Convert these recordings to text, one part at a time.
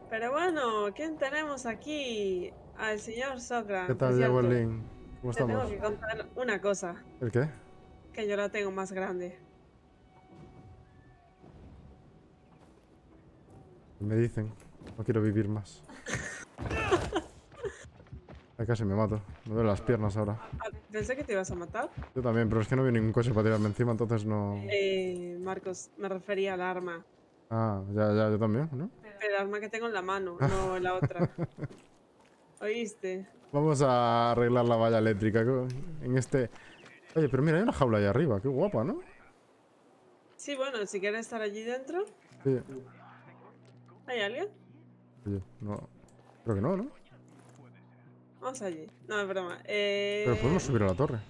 Pero bueno, ¿quién tenemos aquí? Al señor ¿Qué Sokran, por tal, Diego cierto. Lin? ¿Cómo Te tengo estamos? que contar una cosa, ¿El qué? que yo la tengo más grande. Me dicen. No quiero vivir más. Ay, casi me mato. Me duelen las piernas ahora. Pensé que te ibas a matar. Yo también, pero es que no vi ningún coche para tirarme encima, entonces no... Marcos, me refería al arma. Ah, ya, yo también, ¿no? El arma que tengo en la mano, no la otra. ¿Oíste? Vamos a arreglar la valla eléctrica en este... Oye, pero mira, hay una jaula ahí arriba. Qué guapa, ¿no? Sí, bueno, si quieres estar allí dentro. Sí. ¿Hay alguien? Oye, no... Creo que no, ¿no? Vamos allí. No, es broma. Pero podemos subir a la torre.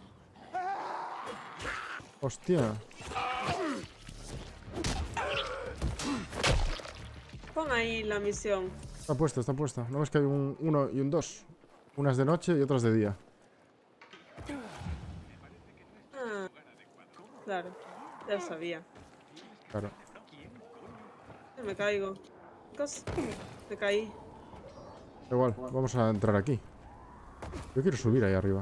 Hostia. Pon ahí la misión. Está puesta, está puesta. ¿No ves que hay un 1 y un 2? Unas de noche y otras de día. Ah, claro. Ya lo sabía. Claro. Me caigo. Marcos, me caí. Da igual, vamos a entrar aquí. Yo quiero subir ahí arriba.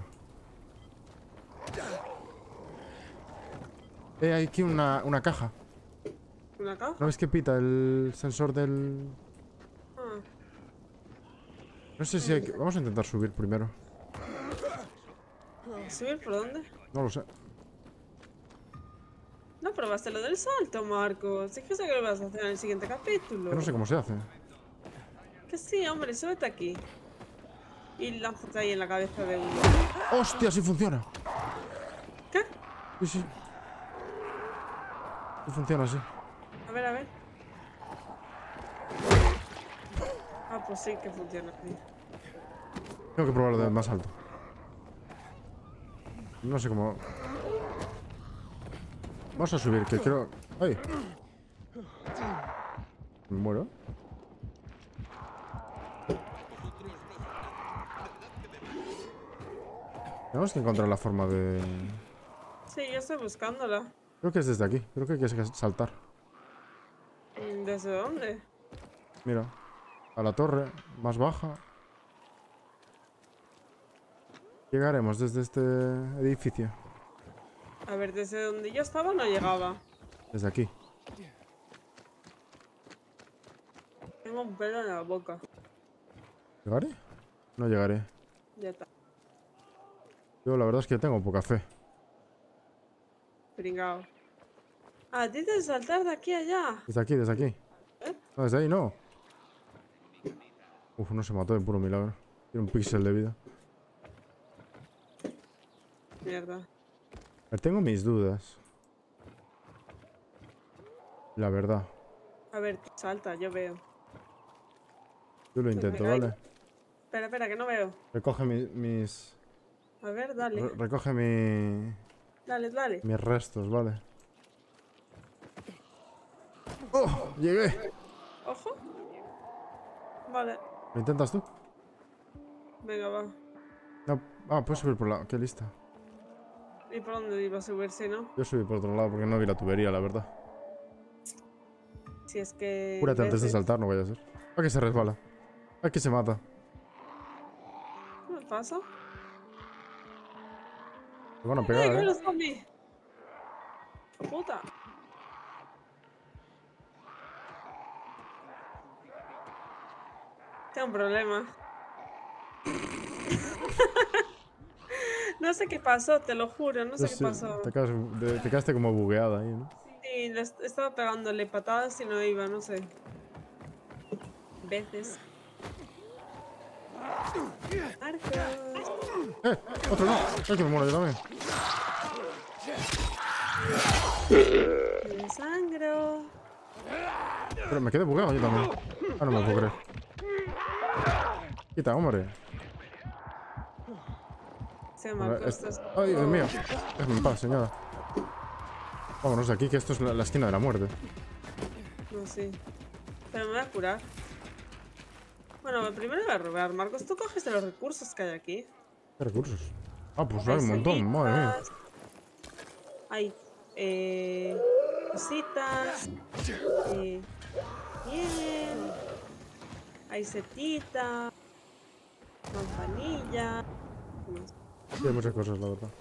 Hay aquí una caja. ¿Una ¿No caja? ves que pita el sensor del...? Ah. No sé si hay que... Vamos a intentar subir primero. ¿Subir por dónde? No lo sé. No probaste lo del salto, Marcos. Dijiste que lo vas a hacer en el siguiente Que no capítulo. sé cómo se hace. Que sí, hombre, súbete aquí. Y lánzate ahí en la cabeza de uno. ¡Hostia, sí funciona! ¿Qué? Sí, sí. Sí funciona, sí. A ver, a ver. Ah, pues sí que funciona. Sí. Tengo que probarlo de más alto. No sé cómo... Vamos a subir, que creo... ¡Ay! Me muero. Tenemos que encontrar la forma de... Sí, yo estoy buscándola. Creo que es desde aquí. Creo que hay que saltar. ¿Desde dónde? Mira. A la torre. Más baja. Llegaremos desde este edificio. A ver, desde donde yo estaba no llegaba. Desde aquí. Tengo un pelo en la boca. ¿Llegaré? No llegaré. Ya está. Yo la verdad es que tengo poca fe. Pringao. Ah, dices saltar de aquí a allá. Desde aquí, desde aquí. ¿Eh? No, desde ahí no. Uf, no se mató de puro milagro. Tiene un píxel de vida. Mierda. A ver, tengo mis dudas. La verdad. A ver, salta, yo veo. Yo lo Pues me intento, caigo. ¿vale? Espera, espera, que no veo. Recoge mis... A ver, dale. Recoge Dale, dale. mis restos, ¿vale? ¡Oh! ¡Llegué! Ojo. Vale. ¿Lo intentas tú? Venga, va. No. Ah, puedes subir por la... Qué lista. ¿Y por dónde iba a subir si no? Yo subí por otro lado porque no vi la tubería, la verdad. Si es que... Cúrate antes de saltar, no vaya a ser. ¿A que se resbala? ¿A que se mata? ¿Qué me pasa? Te van a ¡Ay, pegar, que ¿eh? los zombies! ¡Oh, puta! Tengo un problema. No sé qué pasó, te lo juro, no sé qué Sí, pasó. te quedaste como bugueada ahí, ¿no? Sí, estaba pegándole patadas y no iba, no sé. Veces. Marcos. ¡Otro no! ¡Ay, que me muero yo también! Me sangro. Pero me quedé bugueado yo también. Ah, no me lo puedo creer. Quita, hombre. Sí, A ver, Marcos. ¡Ay, Dios mío! Déjame en paz, señora. Vámonos de aquí, que esto es la esquina de la muerte. No, sí. Pero me voy a curar. Bueno, primero voy a robar. Marcos, tú coges de los recursos que hay aquí. ¿Qué recursos? Ah, pues hay Hay un montón, madre mía. semitas. Hay cositas. Bien. Hay setita, manzanilla, ¿qué más? Sí, hay muchas cosas, la verdad.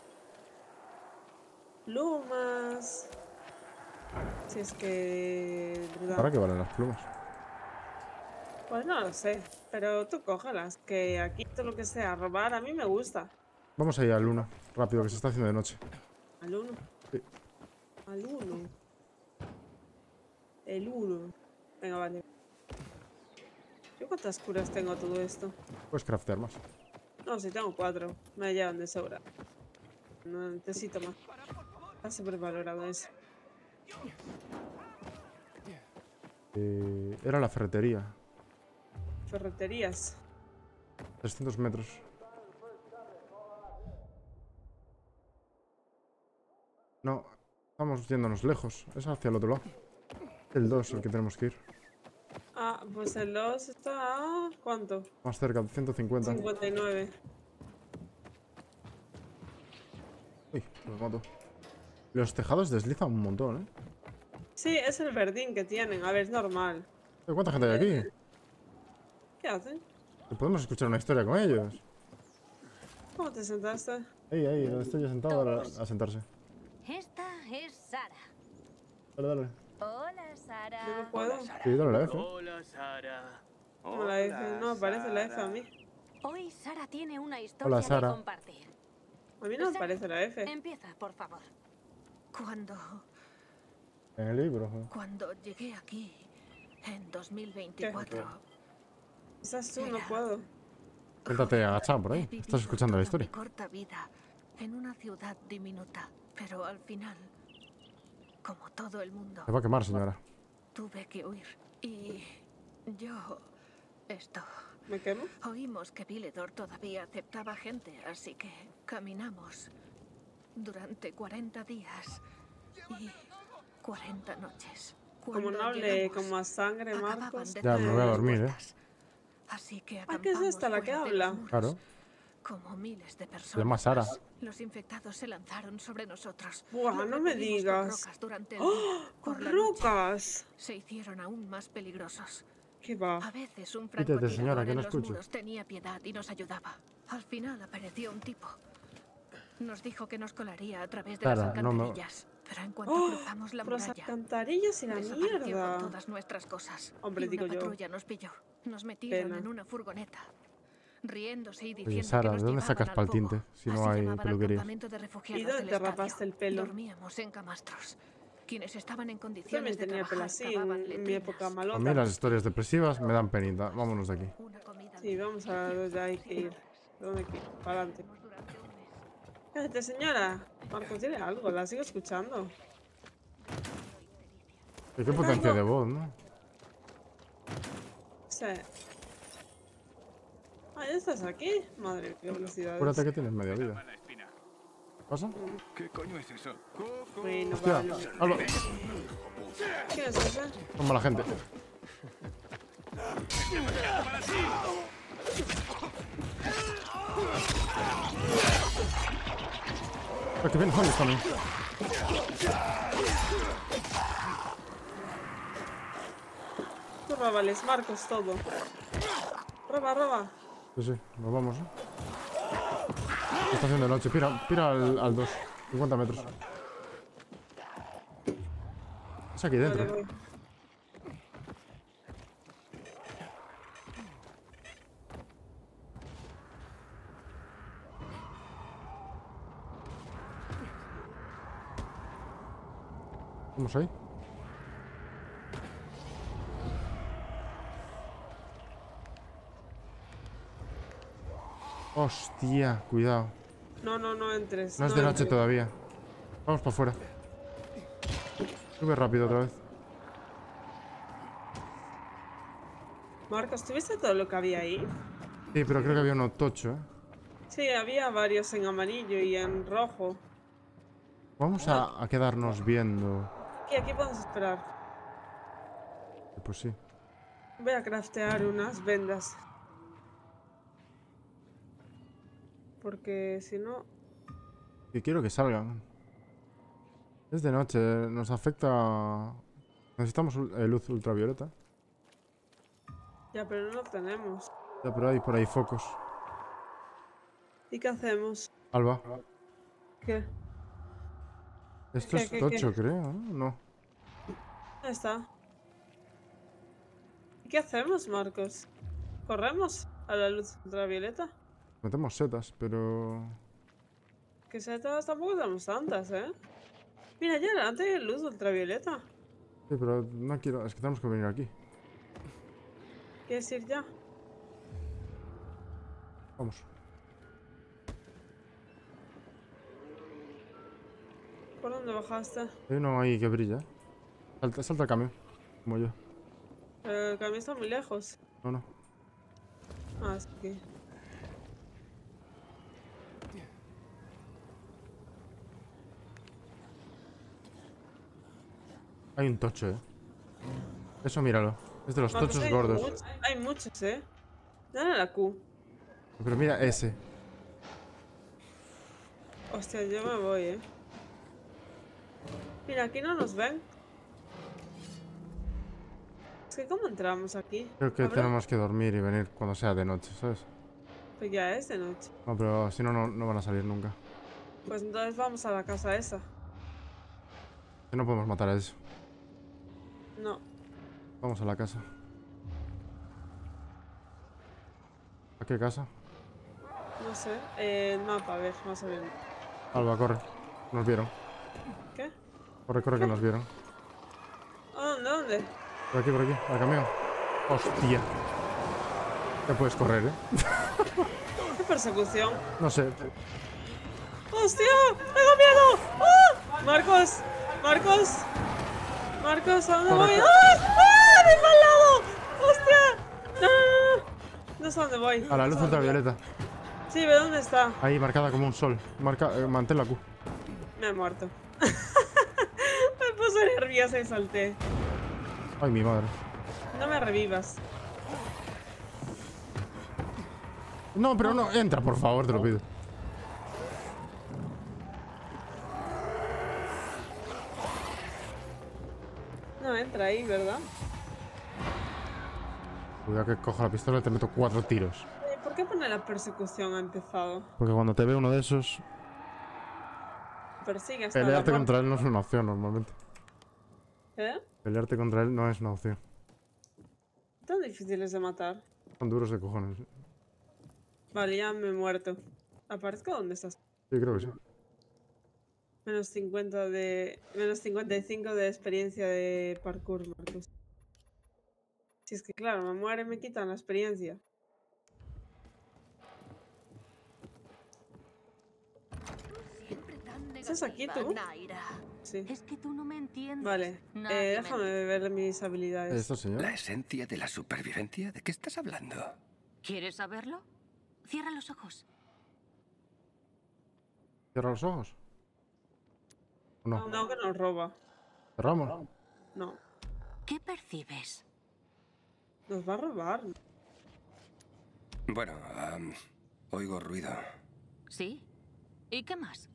Plumas. Si es que... ¿Para qué valen las plumas? Pues no lo sé, pero tú cógelas, que aquí todo lo que sea robar a mí me gusta. Vamos a ir al 1, rápido, que se está haciendo de noche. Al uno. Sí. Al uno. El uno. Venga, vale. ¿Yo cuántas curas tengo a todo esto? Puedes craftear más. No, si tengo 4. Me llevan de sobra. No necesito más. Está sobrevalorado eso. Era la ferretería. Ferreterías. 300 metros. No, estamos yéndonos lejos. Es hacia el otro lado. El 2, el que tenemos que ir. Ah, pues el 2 está a... ¿cuánto? Más cerca, 150. 59. Uy, me mato. Los tejados deslizan un montón, ¿eh? Sí, es el verdín que tienen. A ver, es normal. ¿Cuánta gente hay aquí? ¿Qué hacen? Podemos escuchar una historia con ellos. ¿Cómo te sentaste? Ahí, donde estoy yo sentado a sentarse. Esta es Sara. Dale, dale. Hola, Sara. ¿Yo no puedo? Sí, dale la F. Hola, Sara. Como la F. No aparece la F a mí. Hoy Sara tiene una historia Sara. que compartir. A mí no me aparece la F. Empieza, por favor. En el libro. Cuando llegué aquí en 2024, Quizás tú, no puedo. Siéntate agachado por he ahí. vivido Estás escuchando la toda historia. mi corta vida en una ciudad diminuta, pero al final, como todo el mundo, Se va a quemar, señora. tuve que huir. Y esto. ¿Me quemo? Oímos que Villedor todavía aceptaba gente, así que caminamos durante 40 días y 40 noches. Como Cuando no hable llegamos, como a sangre, acababan Marcos. de Ya, me voy a cerrar las dormir, puertas. Así que Ah, ¿qué es esta, la que acampamos fuera de habla? los muros, Claro. como miles de personas. Se llama Sara. más. Los infectados se lanzaron sobre nosotros. Buah, Los no me recubrimos digas. Con rocas durante el ¡Oh! día. Por ¡Con la noche rocas! se hicieron aún más peligrosos. ¿Qué va? A veces un Quítate, francotirador señora, que en no los escucho. muros tenía piedad y nos ayudaba. Al final apareció un tipo. Nos dijo que nos colaría a través de Sara, las no me- alcantarillas. Pero en cuanto ¡Oh! cruzamos la Por las muralla, alcantarillas y la desapareció con mierda. todas nuestras cosas. Hombre, y una digo yo. patrulla nos pilló. Nos metieron Pena. en una furgoneta, riéndose y diciendo Oye, que Sara, nos ¿de dónde llevaban sacas al pa'l fuego. tinte si no Así hay llamaban al peluquerías? campamento de refugiados ¿Y dónde del te estadio. rapaste el pelo? Dormíamos en camastros. Quienes estaban en Yo condiciones también de tenía pelo trabajar así cavaban en mi letrinas. época A mí malota. las historias depresivas me dan penita. Vámonos de aquí. Una comida Sí, vamos a donde hay que ir. ¿Dónde hay que ir? Para adelante. durante un mes. Cállate, señora. Marcos, tiene algo, la sigo escuchando. ¿Y qué potencia de voz, no? Sí. Ah, ¿ya estás aquí? Madre mía, qué velocidad. Acuérdate que tienes media vida. La espina. ¿Qué pasa? ¿Qué coño es eso? Bueno, Hostia, vale. Alba, ¿Qué es eso? son mala gente. Ah, que viene Hollis también. Tú róbales, Marcos, todo. Roba, roba. Sí, sí, nos vamos, ¿eh? Estación de noche. Pira al 2. 50 metros. Es aquí Vale, dentro. voy. Vamos ahí. Hostia, cuidado. No, no, no entres. No es de noche entres. todavía. Vamos para afuera. Sube rápido otra vez. Marcos, ¿tuviste todo lo que había ahí? Sí, pero creo que había uno tocho, ¿eh? Sí, había varios en amarillo y en rojo. Vamos a quedarnos viendo. Aquí podemos esperar. Pues sí. Voy a craftear unas vendas. Porque si no... Y quiero que salgan. Es de noche, nos afecta... Necesitamos luz ultravioleta. Ya, pero no lo tenemos. Ya, pero hay por ahí focos. ¿Y qué hacemos? Alba. ¿Qué? Esto es ¿Qué? tocho, creo, ¿no? No. ¿Dónde está? ¿Y qué hacemos, Marcos? ¿Corremos a la luz ultravioleta? Metemos setas, pero... Que setas tampoco tenemos tantas, ¿eh? Mira, ya delante hay luz ultravioleta. Sí, pero no quiero... Es que tenemos que venir aquí. ¿Quieres ir ya? Vamos. ¿Por dónde bajaste? Hay uno ahí que brilla. Salta el camión. Como yo. El camino está muy lejos. No. Ah, es aquí. Hay un tocho, Eso míralo. Es de los Marcos, tochos hay gordos. Hay muchos, ¿eh? Dale la Q. Pero mira ese. Hostia, yo me voy, ¿eh? Mira, aquí no nos ven. Es que ¿cómo entramos aquí? Creo que ¿Abre? tenemos que dormir y venir cuando sea de noche, ¿sabes? Pues ya es de noche. No, pero si no, no van a salir nunca. Pues entonces vamos a la casa esa. Que no podemos matar a eso. No. Vamos a la casa. ¿A qué casa? No sé. El mapa, a ver, más o menos. Alba, corre. Nos vieron. ¿Qué? Corre, que nos vieron. ¿A dónde? Por aquí, al camión. Hostia. Ya puedes correr, ¿Qué persecución? No sé. ¡Hostia! ¡Tengo miedo! ¡Ah! Marcos, ¿a dónde voy? Corre. ¡Ah! ¡Ah! ¡De mal lado! ¡Hostia! No, no sé a dónde voy. A la luz ultravioleta. Sí, ¿de dónde está? Ahí, marcada como un sol. Mantén la Q. Me he muerto. Me puse nerviosa y salté. Ay, mi madre. No me revivas. No, pero no. Entra, por favor, te lo pido. No entra ahí, ¿verdad? Cuidado que cojo la pistola y te meto 4 tiros. ¿Por qué pone la persecución ha empezado? Porque cuando te ve uno de esos, Persigue hasta pelearte la contra él no es una opción normalmente. ¿Eh? Pelearte contra él no es una opción. Tan difíciles de matar. Son duros de cojones. Vale, ya me he muerto. ¿Aparezco dónde estás? Sí, creo que sí. Menos 50 de... Menos 55 de experiencia de parkour, Marcos. Si es que claro, me muere me quitan la experiencia. Siempre tan ¿Estás aquí negativa, tú? Naira. Sí. Es que tú no me entiendes. Vale. Nadie me Déjame ver mis habilidades. ¿Esto, señor? ¿La esencia de la supervivencia? ¿De qué estás hablando? ¿Quieres saberlo? Cierra los ojos. ¿Cierra los ojos? ¿O no? No, que nos roba. ¿Cerramos? No. ¿Qué percibes? Nos va a robar. Bueno, oigo ruido. ¿Sí? ¿Y qué más?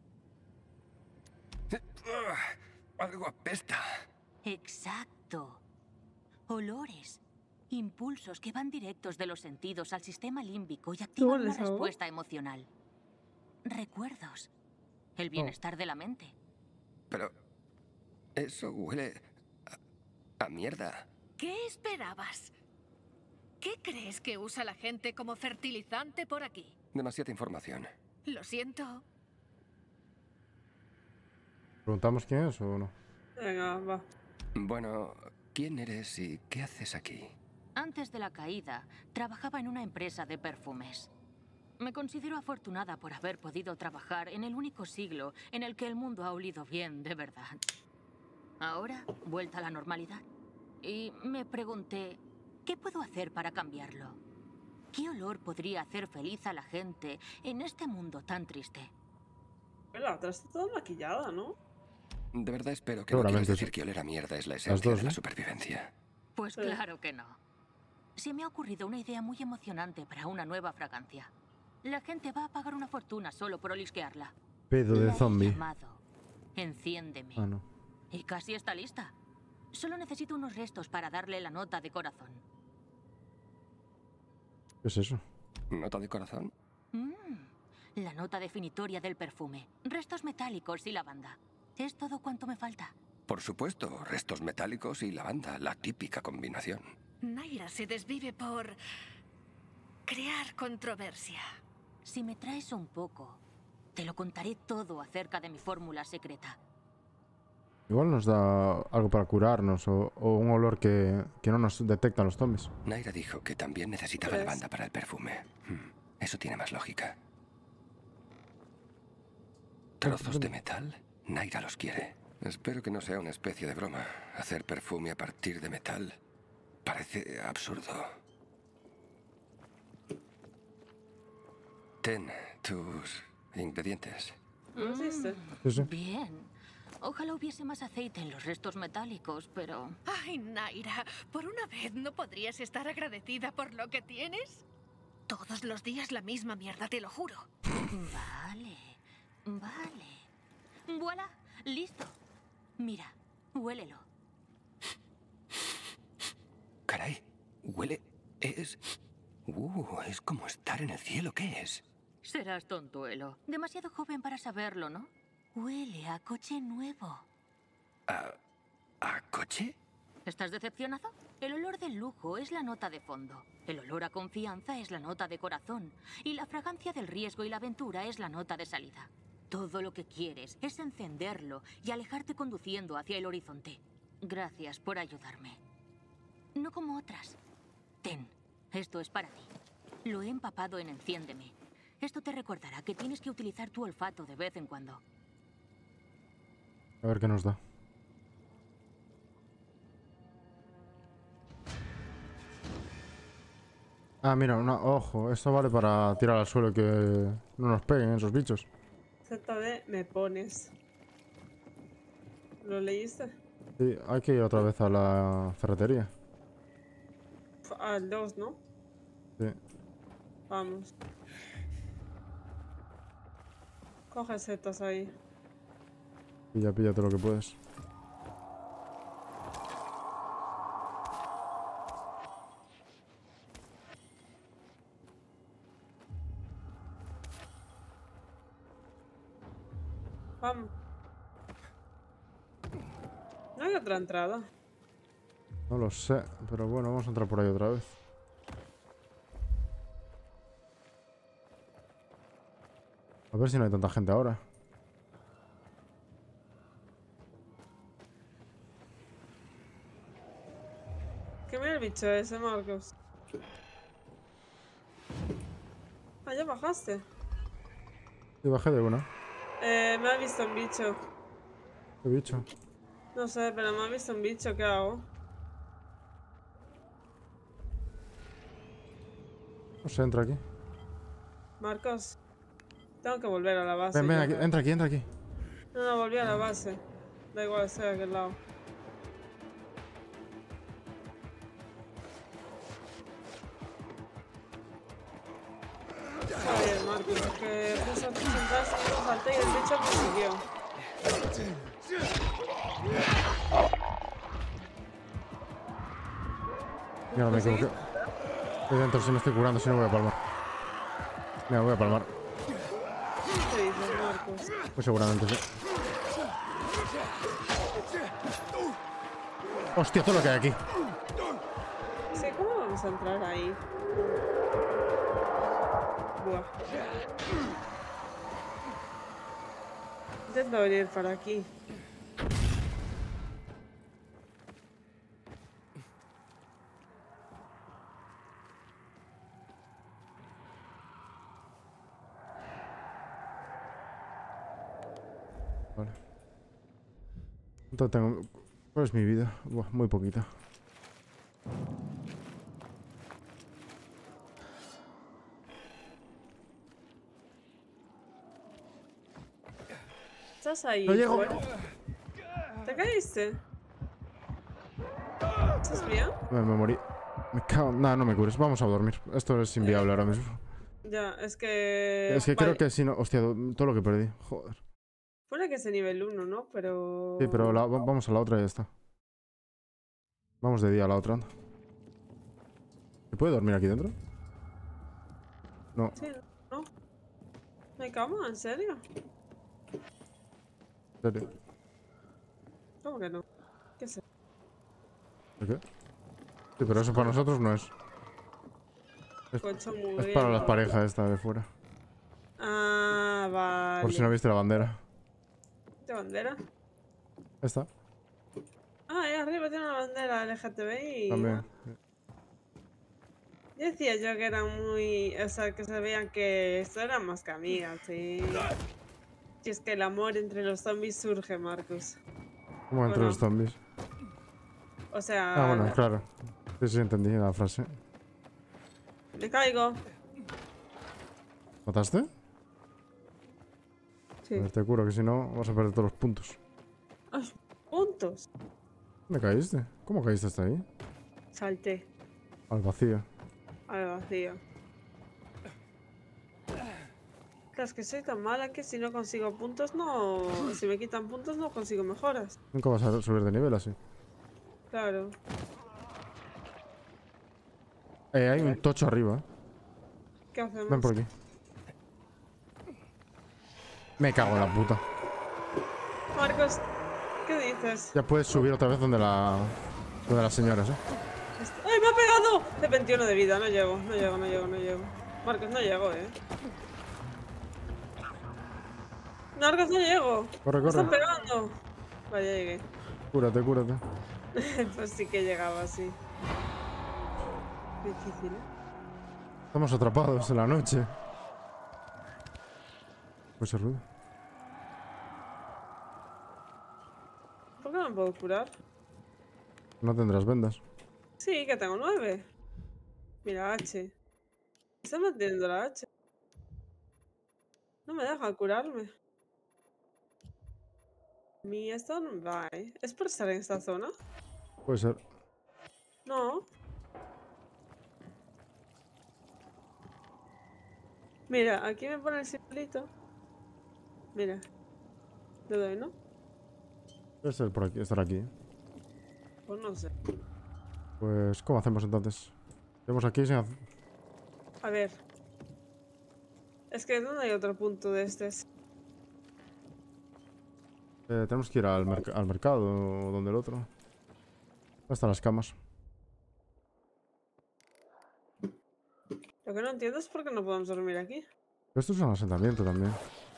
Algo apesta. Exacto. Olores. Impulsos que van directos de los sentidos al sistema límbico y activan una hueles algo? respuesta emocional. Recuerdos. El bienestar de la mente. Pero eso huele a mierda. ¿Qué esperabas? ¿Qué crees que usa la gente como fertilizante por aquí? Demasiada información. Lo siento. ¿Preguntamos quién es o no? Venga, va. Bueno, ¿quién eres y qué haces aquí? Antes de la caída, trabajaba en una empresa de perfumes. Me considero afortunada por haber podido trabajar en el único siglo en el que el mundo ha olido bien, de verdad. Ahora, vuelta a la normalidad. Y me pregunté, ¿qué puedo hacer para cambiarlo? ¿Qué olor podría hacer feliz a la gente en este mundo tan triste? La otra está toda maquillada, ¿no? De verdad espero que no Seguramente quieras sí. decir que oler a mierda es la esencia dos, de la ¿eh? supervivencia. Pues Sí. claro que no. Se me ha ocurrido una idea muy emocionante para una nueva fragancia. La gente va a pagar una fortuna solo por olisquearla. Pedo de La he zombie. llamado Enciéndeme. Ah, no. Y casi está lista. Solo necesito unos restos para darle la nota de corazón. ¿Qué es eso? ¿Nota de corazón? La nota definitoria del perfume. Restos metálicos y lavanda. Es todo cuanto me falta. Por supuesto, restos metálicos y lavanda, la típica combinación. Naira se desvive por crear controversia. Si me traes un poco, te lo contaré todo acerca de mi fórmula secreta. Igual nos da algo para curarnos o un olor que no nos detectan los zombies. Naira dijo que también necesitaba Pues- lavanda para el perfume. Eso tiene más lógica. ¿Trozos de metal? Naira los quiere. Espero que no sea una especie de broma. Hacer perfume a partir de metal parece absurdo. Ten tus ingredientes. ¿No lo hiciste? Sí, sí. Bien. Ojalá hubiese más aceite en los restos metálicos, pero... Ay, Naira, ¿por una vez no podrías estar agradecida por lo que tienes? Todos los días la misma mierda, te lo juro. Vale, vale. ¡Voilà! ¡Listo! Mira, huélelo. Caray, huele... es como estar en el cielo. ¿Qué es? Serás tontuelo. Demasiado joven para saberlo, ¿no? Huele a coche nuevo. ¿A coche? ¿Estás decepcionado? El olor del lujo es la nota de fondo. El olor a confianza es la nota de corazón. Y la fragancia del riesgo y la aventura es la nota de salida. Todo lo que quieres es encenderlo y alejarte conduciendo hacia el horizonte. Gracias por ayudarme. No como otras. Ten, esto es para ti. Lo he empapado en Enciéndeme. Esto te recordará que tienes que utilizar tu olfato de vez en cuando. A ver qué nos da. Ah, mira, ojo, esto vale para tirar al suelo y que no nos peguen esos bichos. ZD, me pones. ¿Lo leíste? Sí, hay que ir otra vez a la ferretería. Al 2, ¿no? Sí. Vamos. Coge setas ahí. Píllate lo que puedes. Vamos. No hay otra entrada. No lo sé, pero bueno, vamos a entrar por ahí otra vez. A ver si no hay tanta gente ahora. ¿Qué mira el bicho ese, Marcos? Ah, ya bajaste. Y bajé de una. Me ha visto un bicho. ¿Qué bicho? No sé, pero me ha visto un bicho. ¿Qué hago? No sé, entra aquí. Marcos. Tengo que volver a la base. Ven, yo aquí, creo. entra aquí. No, volví a la base. Da igual, estoy de aquel lado. Está bien, Marcos, es que justo antes de entrar sí me salté y el bicho me siguió. Mira, me equivoqué. Estoy dentro, si me estoy curando, si no voy a palmar. Mira, voy a palmar. ¿Qué dices, Marcos? Pues seguramente sí. Hostia, todo lo que hay aquí. Sí, ¿cómo vamos a entrar ahí? Buah. Intento venir para aquí. Vale. ¿Cuánto tengo? ¿Cuál es mi vida? Buah, muy poquita. ¿Estás ahí? No llego. fuera? ¿Te caíste? ¿Estás bien? Me morí. Me cago. Nada, no me cures. Vamos a dormir. Esto es inviable ahora mismo. Ya, es que... Es que vale, creo que si no. Hostia, todo lo que perdí. Joder. pone que es de nivel 1, ¿no? Pero... Sí, pero vamos a la otra y ya está. Vamos de día a la otra. anda. ¿Se puede dormir aquí dentro? No. Sí, no. ¿No hay cama? ¿En serio? ¿En serio? ¿Cómo que no? ¿Qué sé? ¿Por qué? Sí, pero eso para nosotros no es. Colchón Es muy para bien. la pareja esta de fuera. Ah, vale. Por si no viste la bandera. ¿De bandera? Esta, Ah, ahí arriba tiene una bandera LGTBI. también. Yo decía yo que eran muy... O sea, que se veían que esto eran más que amigas, sí. Si es que el amor entre los zombies surge, Marcus. Como entre Bueno, los zombies. o Ah, sea... bueno, claro. Sí, sí, entendí la frase. Me caigo. ¿Mataste? Sí. A ver, te curo que si no vas a perder todos los puntos. ¡Ah! Puntos. ¿Dónde caíste? ¿Cómo caíste hasta ahí? Salté Al vacío. al vacío. Claro, es que soy tan mala que si no consigo puntos, no... Si me quitan puntos, no consigo mejoras. Nunca vas a subir de nivel así. Claro. Hay un tocho arriba. ¿Qué hacemos? Ven por aquí. Me cago en la puta. Marcos, ¿qué dices? Ya puedes subir otra vez donde las señoras, ¡Ay, me ha pegado! De 21 de vida, no llego, no llego, no llego, no llego. Marcos, no llego, Marcos, no llego. Corre, Me están corre. pegando. Vale, ya llegué. Cúrate, cúrate. Pues sí que llegaba así. Difícil, Estamos atrapados en la noche. Pues el ruido. ¿Por qué no me puedo curar? No tendrás vendas. Sí, que tengo 9. Mira, H. Está manteniendo la H. No me deja curarme. Mi esto no va, ¿Es por estar en esta zona? Puede ser. No. Mira, aquí me pone el simbolito. Mira. Le doy, ¿no? Puede ser por aquí, estar aquí. Pues no sé. Pues, ¿cómo hacemos entonces? Vemos aquí sin hacer... A ver. Es que ¿dónde hay otro punto de estos? tenemos que ir al mercado o donde el otro. ¿Dónde están las camas? Lo que no entiendo es por qué no podemos dormir aquí. Esto es un asentamiento también.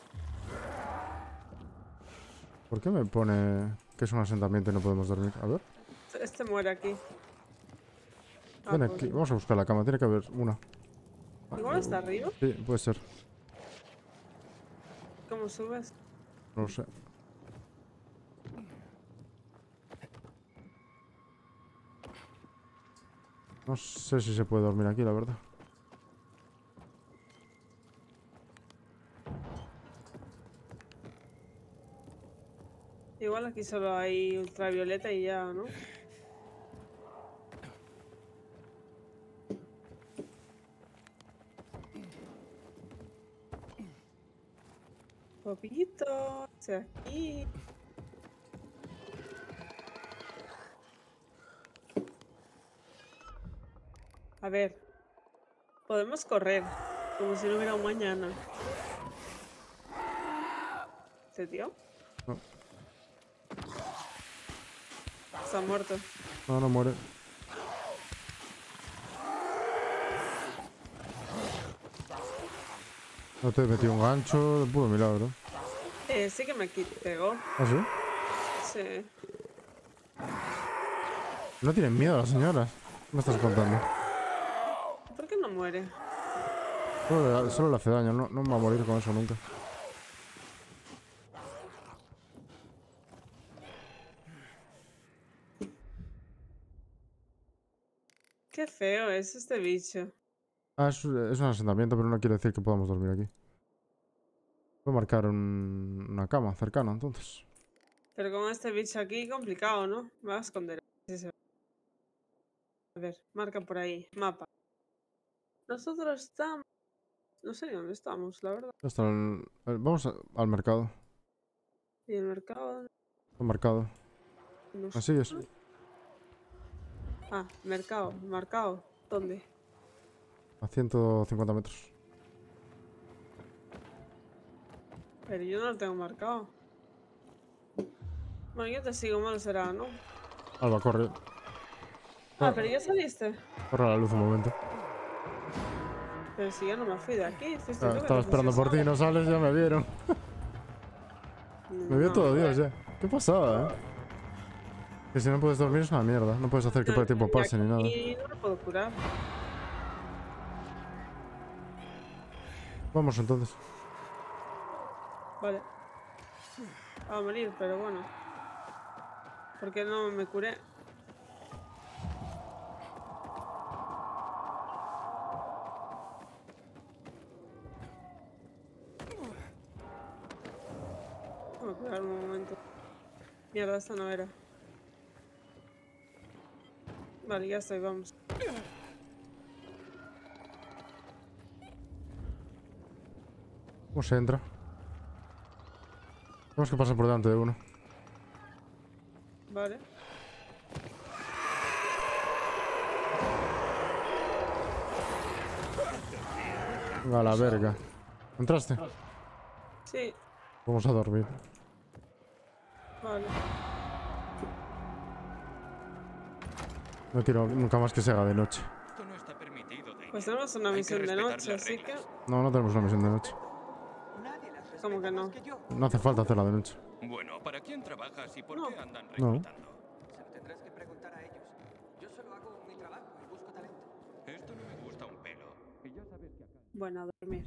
¿Por qué me pone que es un asentamiento y no podemos dormir? A ver. Este muere aquí. Ah, Ven pues aquí. Vamos a buscar la cama. Tiene que haber una. igual está arriba. Sí, puede ser. ¿Cómo subes? No lo sé. No sé si se puede dormir aquí, la verdad. Igual aquí solo hay ultravioleta y ya, ¿no? Poquito, hacia aquí. A ver, podemos correr, como si no hubiera un mañana. ¿Este tío? No. Está muerto. No, no muere. No te he metido un gancho de puro milagro. Sí que me pegó. ¿Ah, sí? Sí. No tienen miedo las señoras. ¿Qué me estás contando? ¿Por qué no muere? Solo le hace daño, no va a morir con eso nunca. Qué feo es este bicho. Ah, es un asentamiento, pero no quiere decir que podamos dormir aquí. Voy a marcar una cama cercana, entonces. Pero con este bicho aquí, complicado, ¿no? Me va a esconder. Sí, se ve. A ver, marca por ahí. Mapa. Nosotros estamos... No sé ni dónde estamos, la verdad. Vamos al mercado. ¿Y el mercado? Al mercado. No ¿Me sé. sigues? Ah, mercado. Marcado. ¿Dónde? A 150 metros. Pero yo no lo tengo marcado. Bueno, yo te sigo, mal será, ¿no? Alba, corre. Ah, pero ya saliste. Corre a la luz un momento. Pero si yo no me fui de aquí, fuiste tú que Estaba te esperando por ti, pusiste no sales, ya me vieron. sola. Me vio No, todo Dios joder. ya. ¿Qué pasaba, Que si no puedes dormir es una mierda. No puedes hacer que el tiempo pase ni nada. Y no lo puedo curar. Vamos entonces. Vale. Va a morir, pero bueno. Porque no me curé. Voy a curar un momento. Mierda, esta no era. Vale, ya estoy, vamos. ¿Cómo se entra? Tenemos que pasar por delante de uno. Vale. A la verga. ¿Entraste? Sí, Vamos a dormir. vale. No quiero nunca más que se haga de noche. Esto no está permitido, Daniel. Pues tenemos una Hay que misión de respetar noche, las así que... reglas. No, no tenemos una misión de noche. ¿Cómo que no? No hace falta hacerla de noche. Bueno, ¿para quién trabajas y por No. qué andan No. reclutando? Se lo tendrás que preguntar a ellos. Yo solo hago mi trabajo y busco talento. Esto no me gusta un pelo. Y ya sabes que acá... Bueno, a dormir.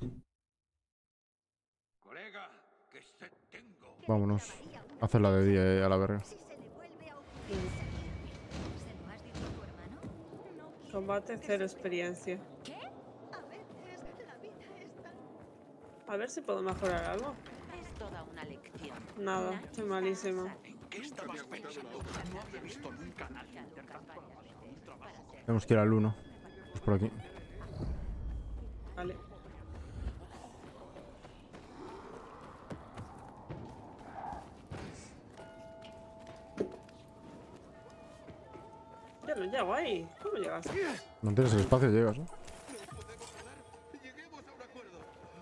Colega, que sed tengo. Vámonos. A hacerla de día, a la verga. Si se le vuelve a ocurrir salir, ¿se lo has dicho a tu hermano? No quiero Combate, que cero se experiencia. ¿Qué? A veces la vida es tan... A ver si puedo mejorar algo. Es toda una lección. Nada, Nadie estoy malísima. ¿En qué estabas pensando? No había visto nunca a nadie hacer transformación en un trabajo como... Tenemos que ir al 1. Pues por aquí. Vale. Ya no llego ahí. ¿Cómo llegas? No tienes el espacio, llegas, ¿no? Lleguemos a un acuerdo.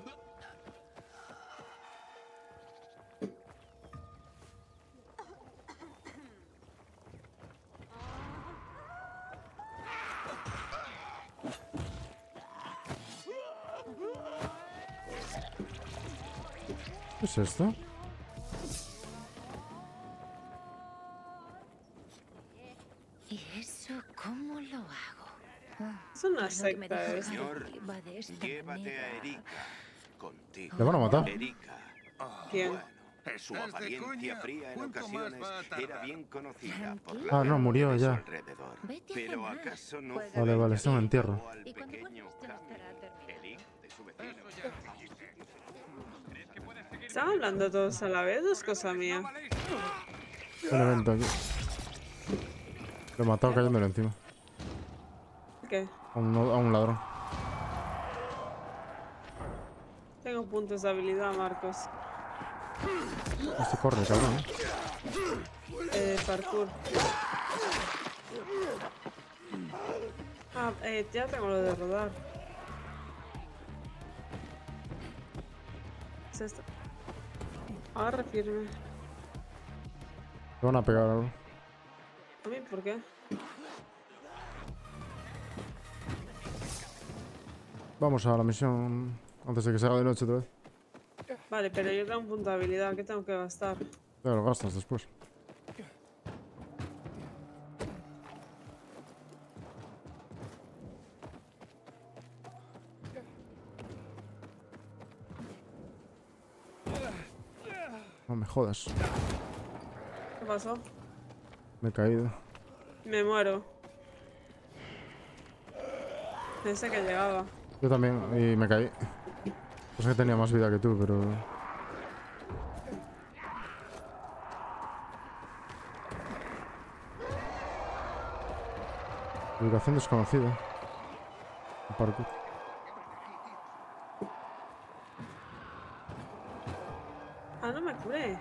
¿Qué es esto? ¿Y eso cómo lo hago? Es una Recuerdo que me secta dijo esta. Señor, que iba de esta Llévate manera. a Erika contigo. ¿Le van a matar? Erika. ¿Quién? Bueno, su Estás de apariencia coña. fría en ¿Cuánto más ocasiones va a tardar? era bien conocida por Tranquilo. la Ah, no, murió gente de ya. su alrededor. Vete a Pero cenar. acaso no Juega fue Vale, vale, ella es un quien entierro. llevó al Y cuando pequeño vuelvas ya Harry, estará terminado. Eric, de su vecino. ¿Están hablando todos a la vez o es cosa mía? Un evento aquí. Lo he matado cayéndole encima. ¿Qué? A un ladrón. Tengo puntos de habilidad, Marcos. Este corre, cabrón. Parkour. Ah, ya tengo lo de rodar. ¿Es esto? Agarra firme. Te van a pegar algo. ¿A mí por qué? Vamos a la misión antes de que se haga de noche otra vez. Vale, pero yo tengo un punto de habilidad que tengo que gastar. Ya lo gastas después. No me jodas. ¿Qué pasó? Me he caído. Me muero. Pensé que llegaba. Yo también, y me caí. Pues que tenía más vida que tú, pero... Ubicación desconocida. Parkour. Ah, no me curé.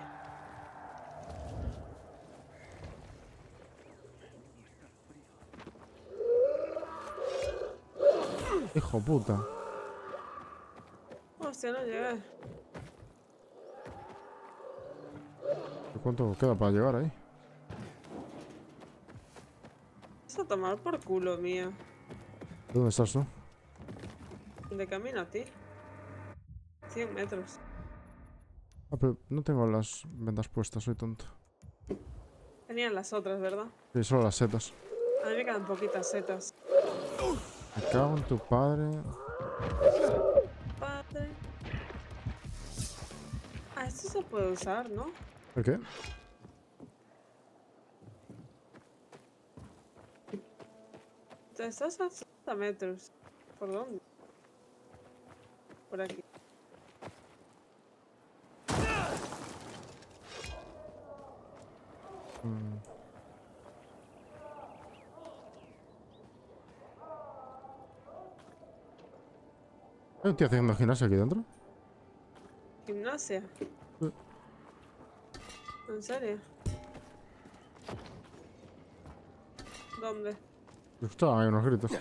Hijo puta. Hostia, no llegué. ¿Cuánto queda para llegar ahí? Vas a tomar por culo, mía. ¿Dónde estás tú? De camino a ti. 100 metros. Ah, pero no tengo las vendas puestas, soy tonto. Tenían las otras, ¿verdad? Sí, solo las setas. A mí me quedan poquitas setas. Me cago en tu padre. Padre. Ah, esto se puede usar, ¿no? ¿Por qué? Te estás a 60 metros. ¿Por dónde? Por aquí. ¿Hay un tío haciendo gimnasia aquí dentro? ¿Gimnasia? Sí. ¿En serio? ¿Dónde? Escuchaban ahí unos gritos.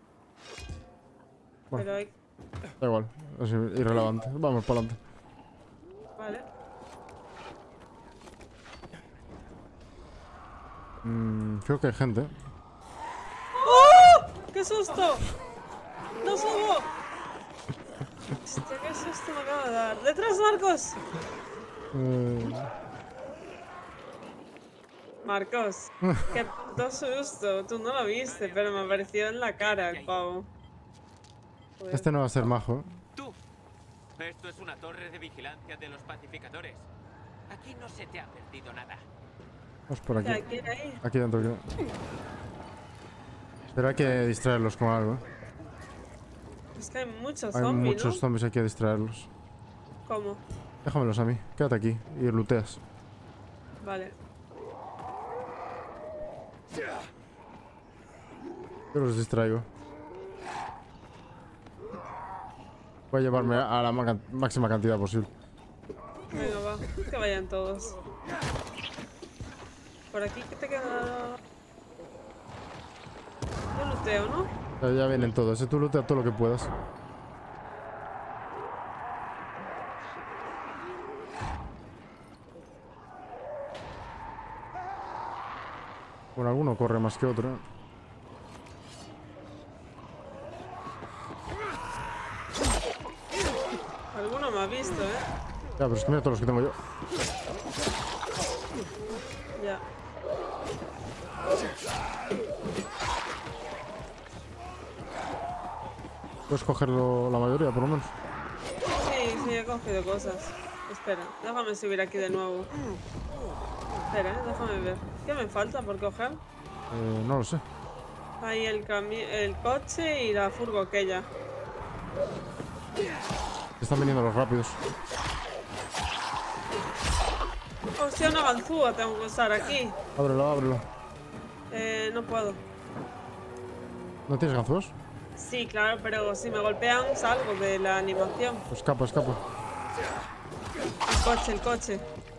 Bueno. Pero hay... Da igual, es irrelevante. Vamos para adelante. Vale. Creo que hay gente. ¡Oh! ¡Qué susto! ¡No subo! Hostia, qué susto me acaba de dar. ¡Detrás, Marcos! Marcos, qué puto susto. Tú no lo viste, pero me apareció en la cara el pavo. Joder. Este no va a ser majo. Tú. Esto es una torre de vigilancia de los pacificadores. Aquí no se te ha perdido nada. Vamos por aquí. ¿Quién hay? Aquí dentro. Pero hay que distraerlos con algo. Es que hay muchos Hay zombies, muchos ¿no? zombies, hay que distraerlos. ¿Cómo? Déjamelos a mí. Quédate aquí y looteas. Vale. Yo los distraigo. Voy a llevarme a la máxima cantidad posible. Venga, va. Que vayan todos. Por aquí, ¿qué te queda? Yo looteo, ¿no? Ya vienen todos. Tú lootea todo lo que puedas. Bueno, alguno corre más que otro. Alguno me ha visto, ¿eh? Ya, pero es que mira todos los que tengo yo. Ya. Puedes cogerlo la mayoría, por lo menos. Sí, sí, he cogido cosas. Espera, déjame subir aquí de nuevo. Espera, déjame ver. ¿Qué me falta por coger? No lo sé. Ahí el coche y la furgo aquella. Están viniendo los rápidos. Hostia, una ganzúa tengo que usar aquí. Ábrelo, ábrelo. No puedo. ¿No tienes ganzúas? Sí, claro, pero si me golpean salgo de la animación. Pues escapa, escapa. El coche.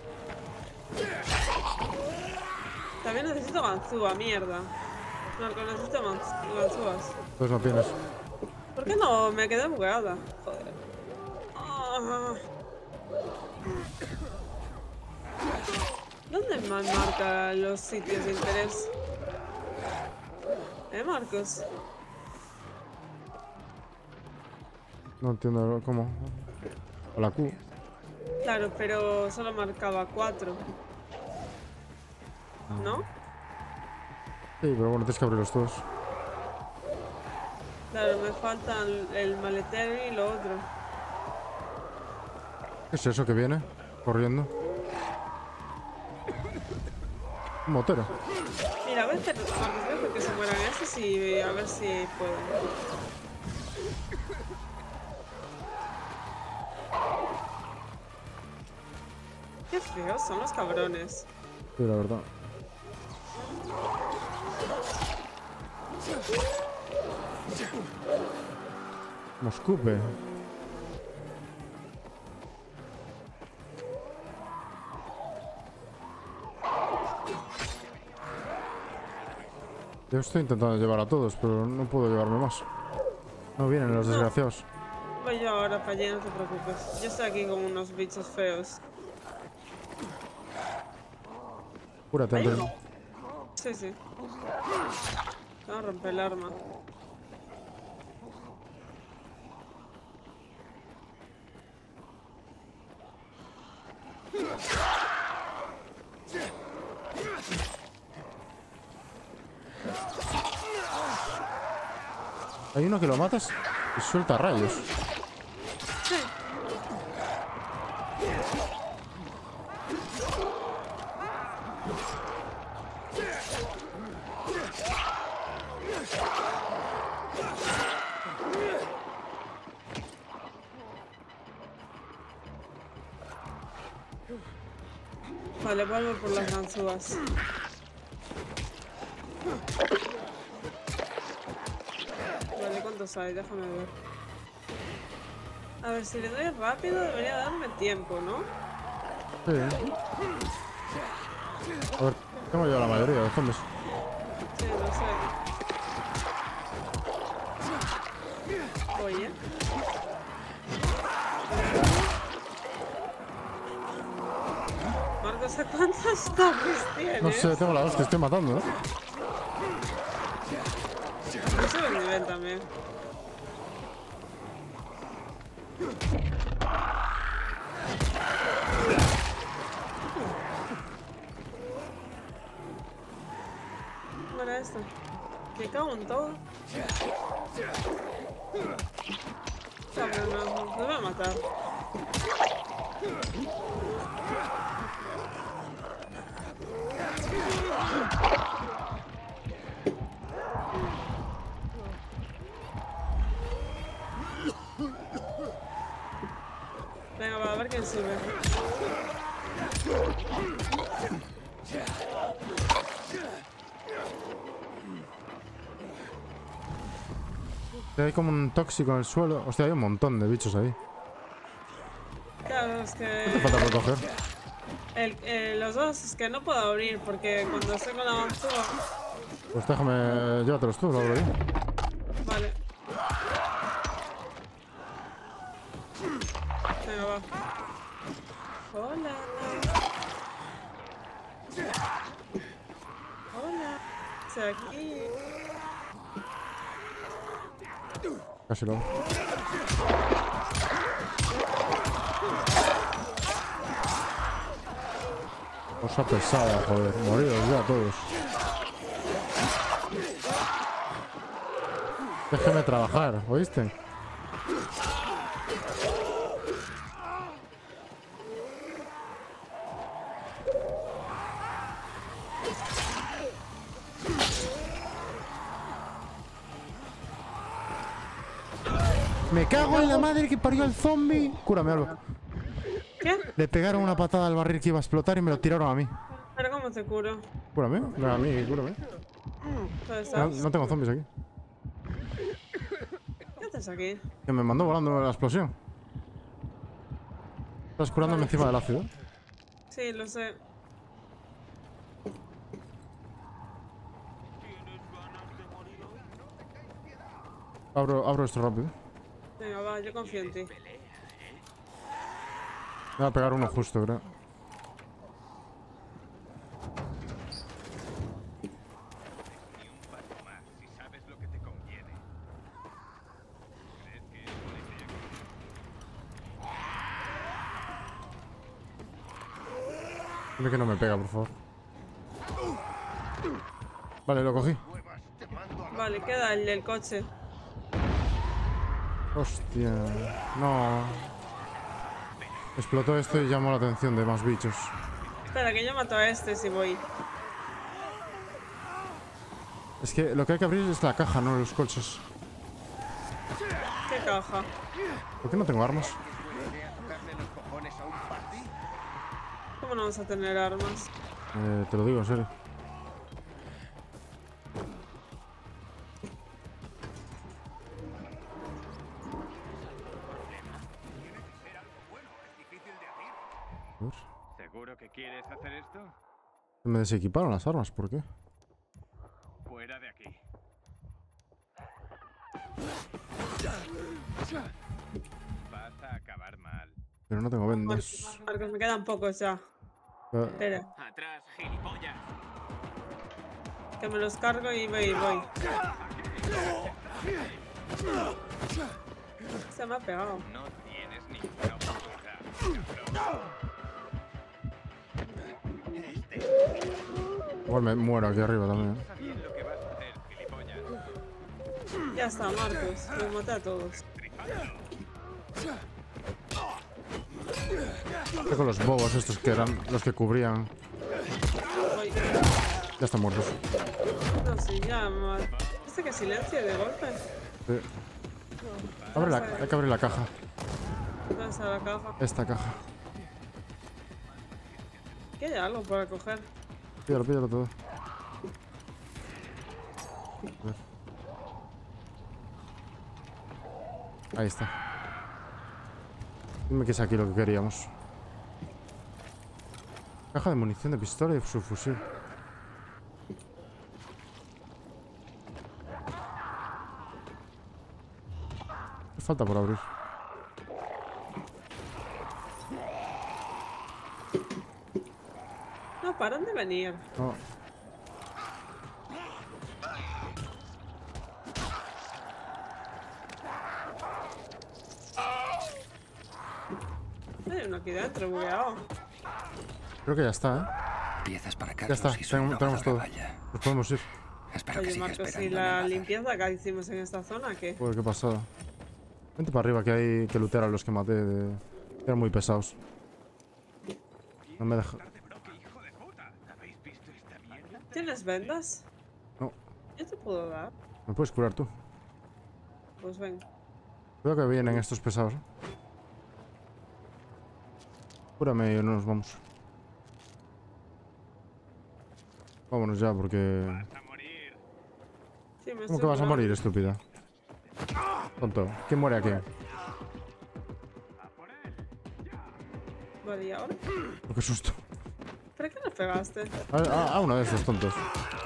También necesito ganzúa, mierda. No, que necesito ganzúas. Pues no tienes. ¿Por qué no? Me quedé bugueada. Joder. Ah. ¿Dónde me marca los sitios de interés? Marcos. No entiendo cómo. O la Q. Claro, pero solo marcaba 4. ¿No? Sí, pero bueno, tienes que abrirlos todos. Claro, me faltan el maletero y lo otro. ¿Qué es eso que viene? Corriendo. Un motero. Mira, voy a hacer que se mueran esos y a ver si puedo. Qué feos son los cabrones. Sí, la verdad. Nos escupe. Yo estoy intentando llevar a todos, pero no puedo llevarme más. No vienen los desgraciados. Voy yo ahora para allá, no te preocupes. Yo estoy aquí con unos bichos feos. Cúrate, Andrea. Sí, sí. Vamos a romper el arma. Hay uno que lo matas y suelta rayos. Sí. Vale, vuelvo por las ganzúas. Vale, ¿cuántos hay? Déjame ver. A ver, si le doy rápido debería darme tiempo, ¿no? Sí. A ver, tengo yo la mayoría de zombies. Sí, lo sé. Oye. Marcos, ¿a cuántos zombies tienes? No sé, tengo la hostia, estoy matando, ¿no? Yo subo el nivel también. ¿Cómo era esto? Me cago en todo. Cabrón, no, me va a matar. Venga, va, a ver quién sube. Hay como un tóxico en el suelo. Hostia, hay un montón de bichos ahí. Claro, es que... ¿Qué te falta por coger? Los dos es que no puedo abrir porque cuando estoy con la ganzúa... Pues déjame... Llévatelos tú, lo abro yo. Vale. Venga, va. Hola. Hola. Estoy aquí. Casi lo hago. Cosa pesada, joder. Moridos ya todos. Déjeme trabajar, ¿oíste? Me cago en la madre que parió al zombie. Cúrame algo. ¿Qué? Le pegaron una patada al barril que iba a explotar y me lo tiraron a mí. ¿Pero cómo te curo? Cúrame, no, a mí, cúrame. ¿Dónde estás? No tengo zombies aquí. ¿Qué haces aquí? Que me mandó volando la explosión. Estás curándome encima del ácido. Sí, lo sé. Abro esto rápido. Venga, va, yo confío en ti. Me va a pegar uno justo, creo. Dime que no me pega, por favor. Vale, lo cogí. Vale, queda el del coche. Hostia. No. Explotó esto y llamó la atención de más bichos. Espera, que yo mato a este si voy. Es que lo que hay que abrir es la caja, no los coches. ¿Qué caja? ¿Por qué no tengo armas? ¿Cómo no vamos a tener armas? Te lo digo, en serio. A ver. ¿Seguro que quieres hacer esto? Se me desequiparon las armas, ¿por qué? Fuera de aquí. Vas a acabar mal. Pero no tengo vendas. Marcos, me quedan pocos ya. Espera. Atrás, gilipollas. Que me los cargo y voy. Se me ha pegado. No tienes ninguna oportunidad. Igual me muero aquí arriba también. Piensa bien lo que vas a hacer, gilipollas. Ya está, Marcos. Los maté a todos. Estoy con los bobos estos que eran los que cubrían. Voy. Ya están muertos. No, sí, ya. ¿Viste que silencio de golpe? Sí. Hay que abrir la caja. ¿Dónde está la caja? Esta caja. ¿Qué hay algo para coger? Pídalo todo. A ver. Ahí está. Dime que es aquí lo que queríamos. Caja de munición de pistola y subfusil. ¿Qué falta por abrir? No, paran de venir. No. Hay uno aquí dentro, bugueado. Creo que ya está, Piezas para Ya Carlos está, y su innovadora tenemos todo. valla. Nos podemos ir. Espero que Oye, siga Marcos, ¿y esperando la nada. limpieza que hicimos en esta zona qué? Joder, qué pasada. Vente para arriba que hay que lootear a los que maté. Eran muy pesados. No me deja. ¿Tienes vendas? No. Yo te puedo dar. ¿Me puedes curar tú? Pues ven. Cuidado que vienen estos pesados. Cúrame y nos vamos. Vámonos ya porque... Sí, me ¿Cómo estoy que vas a curando. morir, estúpida? Tonto. ¿Quién muere aquí? Vale, ¿y ahora? Oh, qué susto. ¿Pero qué le pegaste? A uno de estos tontos.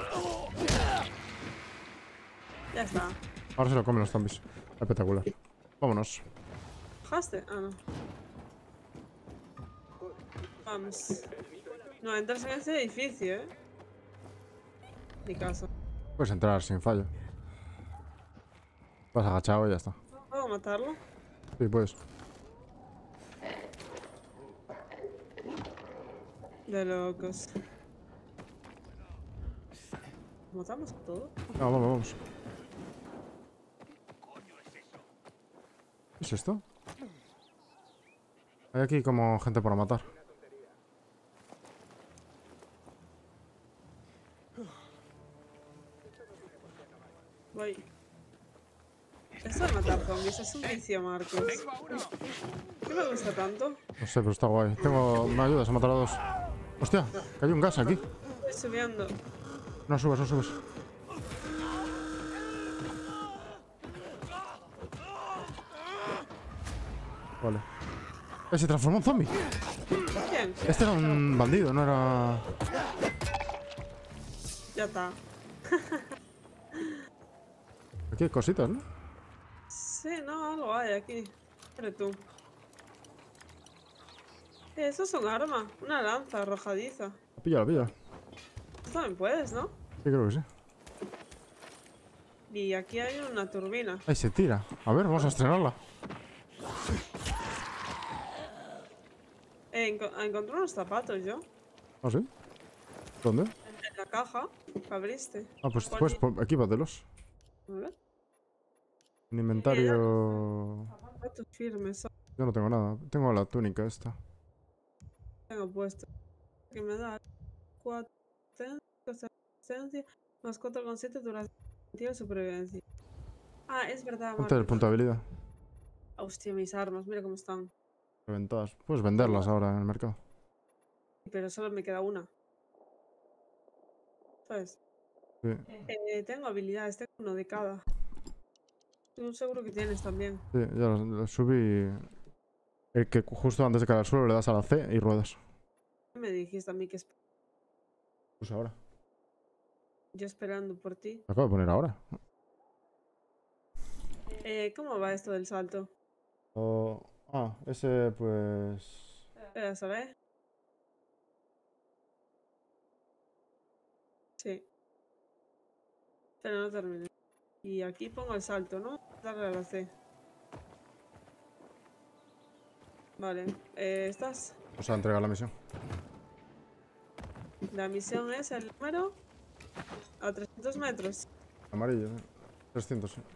Ya está. Ahora se lo comen los zombies. Espectacular. Vámonos. ¿Bajaste? Ah, no. Vamos. No, entras en ese edificio, ¿eh? Mi casa. Puedes entrar sin fallo. Vas agachado y ya está. ¿Puedo matarlo? Sí, puedes. De locos. ¿Matamos a todo? No, vamos. ¿Qué es esto? Hay aquí como gente para matar. Voy. Esto de matar zombies es un vicio, Marcos. ¿Qué me gusta tanto? No sé, pero está guay. ¿Me ayudas a matar a dos? Hostia, que hay un gas aquí. Estoy subiendo. No subes. Vale. Se transformó en zombie. ¿Quién? Este era un bandido, no era... Ya está. Aquí hay cositas, ¿no? Sí, no, algo hay aquí. Pero tú. Eso es un arma. Una lanza arrojadiza. Píllala. Tú también puedes, ¿no? Sí, creo que sí. Y aquí hay una turbina. Ahí se tira. A ver, vamos a estrenarla. Encontré unos zapatos yo. ¿Ah, sí? ¿Dónde? En la caja que abriste. Ah, pues ¿Cuál? equípatelos. A ver. En inventario... Zapatos firmes. Yo no tengo nada. Tengo la túnica esta. Tengo puesto. Que me da 4 resistencia más 4,7 duración de supervivencia. Ah, es verdad, Ponte el Marcos. punto de habilidad. Hostia, mis armas, mira cómo están. Reventadas. Puedes venderlas ahora en el mercado. Pero solo me queda una. ¿Sabes? Sí, Tengo habilidades, tengo uno de cada. Tú seguro que tienes también. sí, ya lo subí. El que justo antes de caer al suelo le das a la C y ruedas. Me dijiste a mí que Pues ahora. yo esperando por ti. Lo acabo de poner ahora. ¿Cómo va esto del salto? Ese pues... Espera, ¿sabes? Sí. Pero no terminé. Y aquí pongo el salto, ¿no? Darle a la C. Vale. ¿Estás? O sea, entregar la misión. La misión es el número a 300 metros. Amarillo, ¿eh? 300, sí.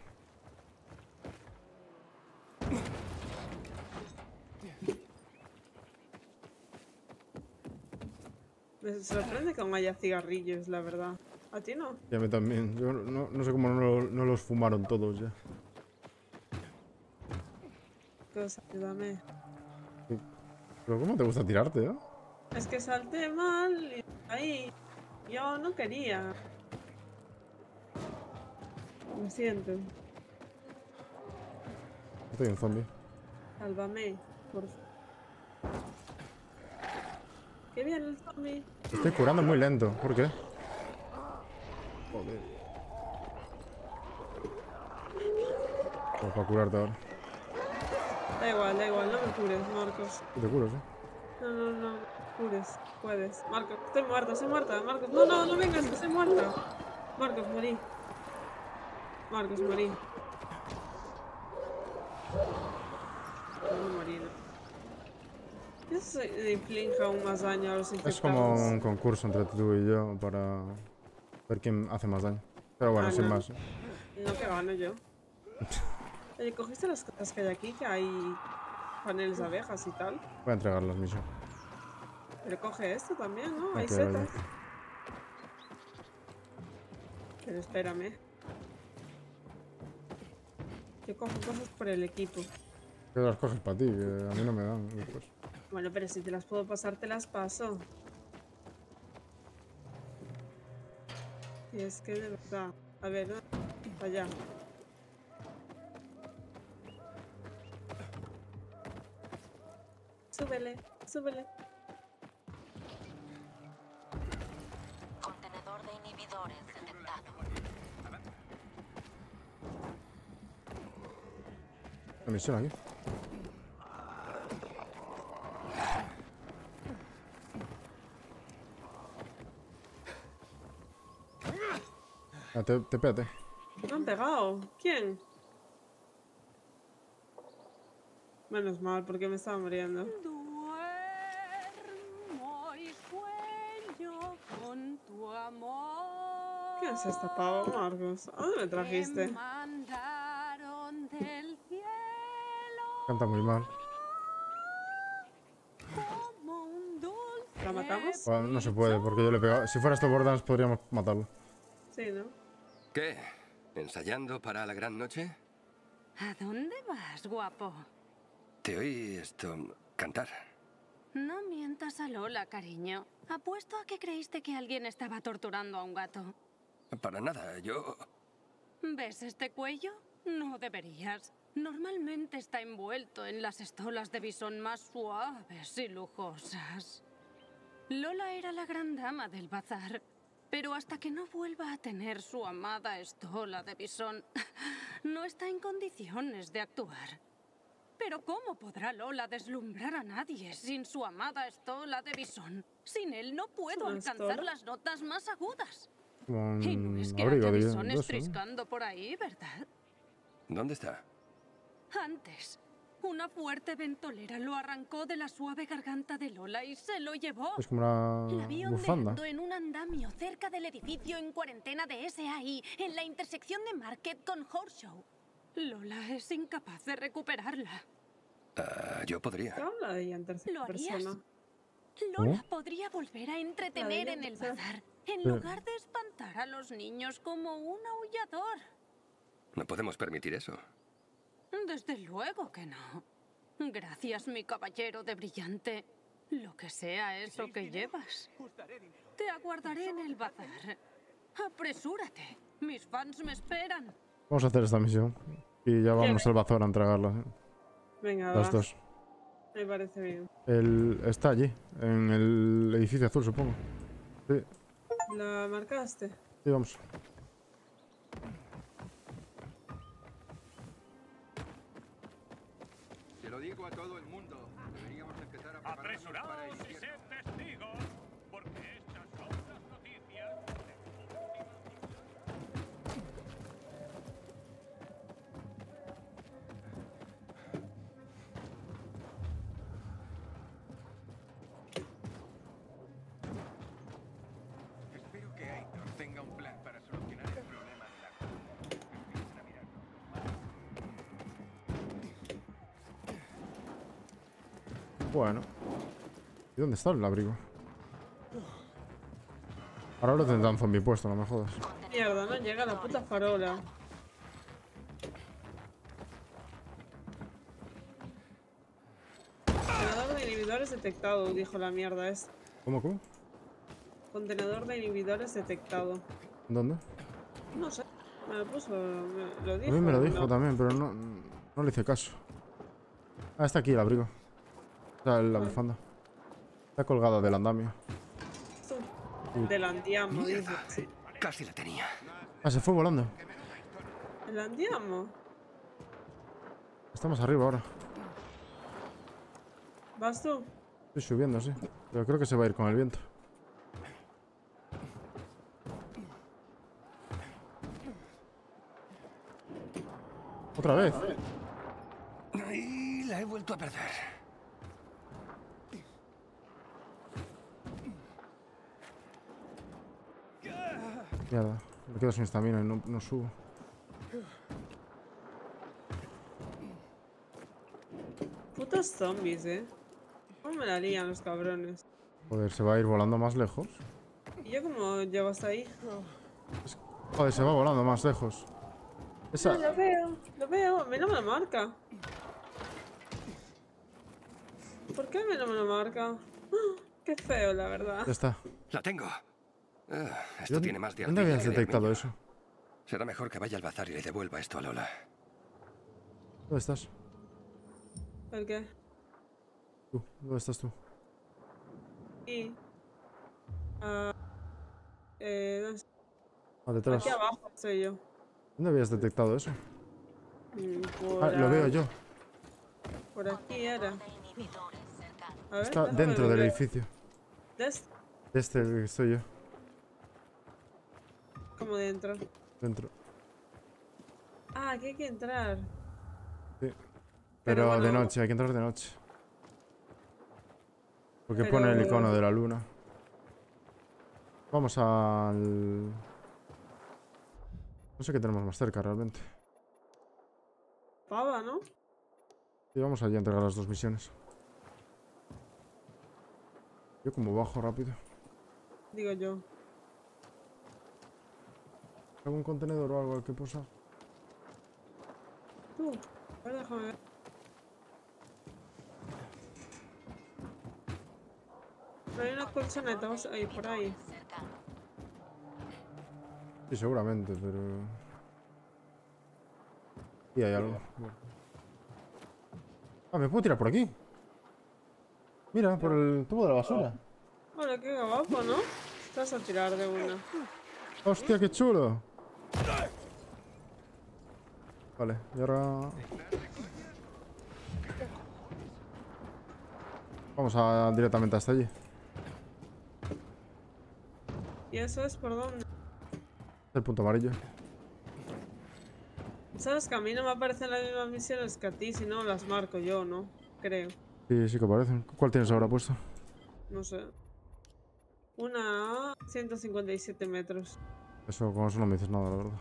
Me sorprende que aún haya cigarrillos, la verdad. ¿A ti no? Y a mí también. Yo no sé cómo no los fumaron todos ya. Cosa, ayúdame. Pero ¿cómo te gusta tirarte, eh? Es que salté mal y ahí. Yo no quería. Lo siento. Estoy un zombie. Sálvame, por favor. ¡Qué bien el zombie! Estoy curando muy lento. ¿Por qué? Joder. Pues para curarte ahora. Da igual, no me cures, Marcos. ¿Qué te curas, No me cures, puedes. Marcos, estoy muerta, Marcos. No vengas, que estoy muerta. Marcos, morí. Marcos, morí. No morí, no. Eso inflige aún más daño a los infectados. Es como un concurso entre tú y yo para ver quién hace más daño. Pero bueno, sin más. No, que gano yo. Oye, ¿cogiste las cosas que hay aquí? Que hay paneles de abejas y tal. Voy a entregar las misiones. Pero coge esto también, ¿no? Hay Ok, setas. Pero espérame. Yo cojo cosas por el equipo. Que las coges para ti, que a mí no me dan después. Bueno, pero si te las puedo pasar, te las paso. Y es que de verdad. A ver, ¿no? Para allá. Súbele, súbele. Contenedor de inhibidores detectado. La misión aquí. Ah, te pete. Me han pegado. ¿Quién? Menos mal, porque me estaba muriendo. Duermo y sueño con tu amor. ¿Qué es esta pava, Marcos? ¿A dónde me trajiste? Me mandaron del cielo Canta muy mal. como un dulce. ¿La matamos? Bueno, no se puede, porque yo le he pegado. Si fuera esto Borderlands podríamos matarlo. Sí, ¿no? ¿Qué? ¿Ensayando para la gran noche? ¿A dónde vas, guapo? Te oí cantar. No mientas a Lola, cariño. Apuesto a que creíste que alguien estaba torturando a un gato. Para nada, yo... ¿Ves este cuello? No deberías. Normalmente está envuelto en las estolas de bisón más suaves y lujosas. Lola era la gran dama del bazar, pero hasta que no vuelva a tener su amada estola de bisón, no está en condiciones de actuar. Pero ¿cómo podrá Lola deslumbrar a nadie sin su amada estola de bisón? Sin él no puedo alcanzar las notas más agudas. Y no es que haya bisones triscando por ahí, ¿verdad? ¿Dónde está? Antes, una fuerte ventolera lo arrancó de la suave garganta de Lola y se lo llevó. Es como una La vi bufanda. ondeando en un andamio cerca del edificio en cuarentena de SAI, en la intersección de Market con Horseshoe. Lola es incapaz de recuperarla. Yo podría. ¿Qué habla de ella en tercera ¿Lo harías? persona? Lola podría volver a entretener La en el veía bazar, en lugar de espantar a los niños como un aullador. No podemos permitir eso. Desde luego que no. Gracias, mi caballero de brillante. Lo que sea eso que llevas. Te aguardaré en el bazar. Apresúrate. Mis fans me esperan. Vamos a hacer esta misión. Y ya vamos al bazar a entregarla. Venga, Las va. dos. Me parece bien. Está allí, en el edificio azul, supongo. Sí, ¿La marcaste? sí, vamos. Se lo digo a todo el mundo. Deberíamos empezar a prepararnos para el Apresuraos y invierno. sed testigos, porque estas son las noticias. Bueno. ¿Y dónde está el abrigo? Ahora lo tendrán zombie puesto, no me jodas. Mierda, no llega la puta farola. Contenedor de inhibidores detectado, dijo la mierda esta. ¿Cómo? Contenedor de inhibidores detectado. ¿Dónde? No sé. Me lo puso, lo dijo. A mí me lo dijo no. también, pero no le hice caso. Ah, está aquí el abrigo. Está la bufanda. Está colgada del andamio. Del andiamo, dice. Sí. Casi la tenía. Ah, se fue volando. ¿El andiamo? Estamos arriba ahora. ¿Vas tú? Estoy subiendo, sí. Pero creo que se va a ir con el viento. ¿Otra vez? Y la he vuelto a perder. Mierda. Me quedo sin estamina y no subo. Putos zombies, ¿Cómo me la lían los cabrones? Joder, se va a ir volando más lejos. ¿Y yo cómo llego hasta ahí? Joder, se va volando más lejos. Esa... No, lo veo. A mí no me lo marca. ¿Por qué a mí no me lo marca? ¡Ah! Qué feo, la verdad. Ya está. La tengo. Esto tiene más de ¿Dónde ardilla habías que de detectado armiño. eso? Será mejor que vaya al bazar y le devuelva esto a Lola. ¿Dónde estás? ¿El qué? Tú. ¿Dónde estás tú? Y... ¿dónde está? Detrás. Aquí abajo estoy yo. ¿Dónde habías detectado eso? Por Lo veo yo. Por aquí era. A ver, Está déjame dentro del ver. edificio. ¿De este? De este estoy yo. ¿Cómo dentro? Dentro. Ah, aquí hay que entrar. Sí. Pero Pero bueno, de noche, hay que entrar de noche. Porque Pero- pone el icono de la luna. Vamos al... No sé qué tenemos más cerca realmente. Pava, ¿no? Y vamos allí a entregar las dos misiones. Yo como bajo rápido. Digo yo. ¿Algún contenedor o algo al que posar? Tú. A ver, déjame ver. Pero hay una colchoneta ahí, por ahí. Sí, seguramente, pero... Y hay algo. Bueno. Ah, ¿me puedo tirar por aquí? Mira, por el tubo de la basura. Hola, qué guapo, ¿no? Te vas a tirar de una. ¡Hostia, qué chulo! Vale, y ahora... Vamos directamente hasta allí. ¿Y eso es por dónde? El punto amarillo. Sabes que a mí no me aparecen las mismas misiones que a ti, si no las marco yo, ¿no? Creo. Sí, sí que aparecen. ¿Cuál tienes ahora puesto? No sé. Una a 157 metros. Eso, con eso no me dices nada, la verdad.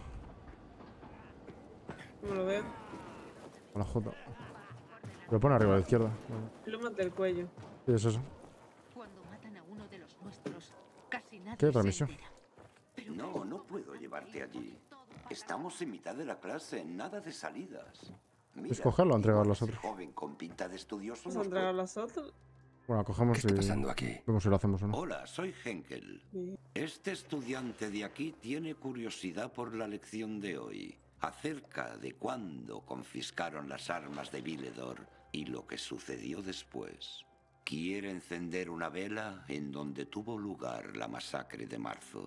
¿Cómo lo veo? Con la J. Lo pone arriba a la izquierda. Plumas del cuello. Sí, es eso. Cuando matan a uno de los nuestros, casi nadie ¿Qué otra se misión? entera. No, no puedo llevarte allí. Estamos en mitad de la clase, nada de salidas. Mira, Escogerlo o entregar los ese otros. joven con pinta de estudioso ¿Vamos a nos entregar las otras? Bueno, cogemos ¿Qué está pasando aquí? vemos si lo hacemos o no. Hola, soy Henkel. Sí. Este estudiante de aquí tiene curiosidad por la lección de hoy, acerca de cuándo confiscaron las armas de Viledor y lo que sucedió después. Quiere encender una vela en donde tuvo lugar la masacre de marzo.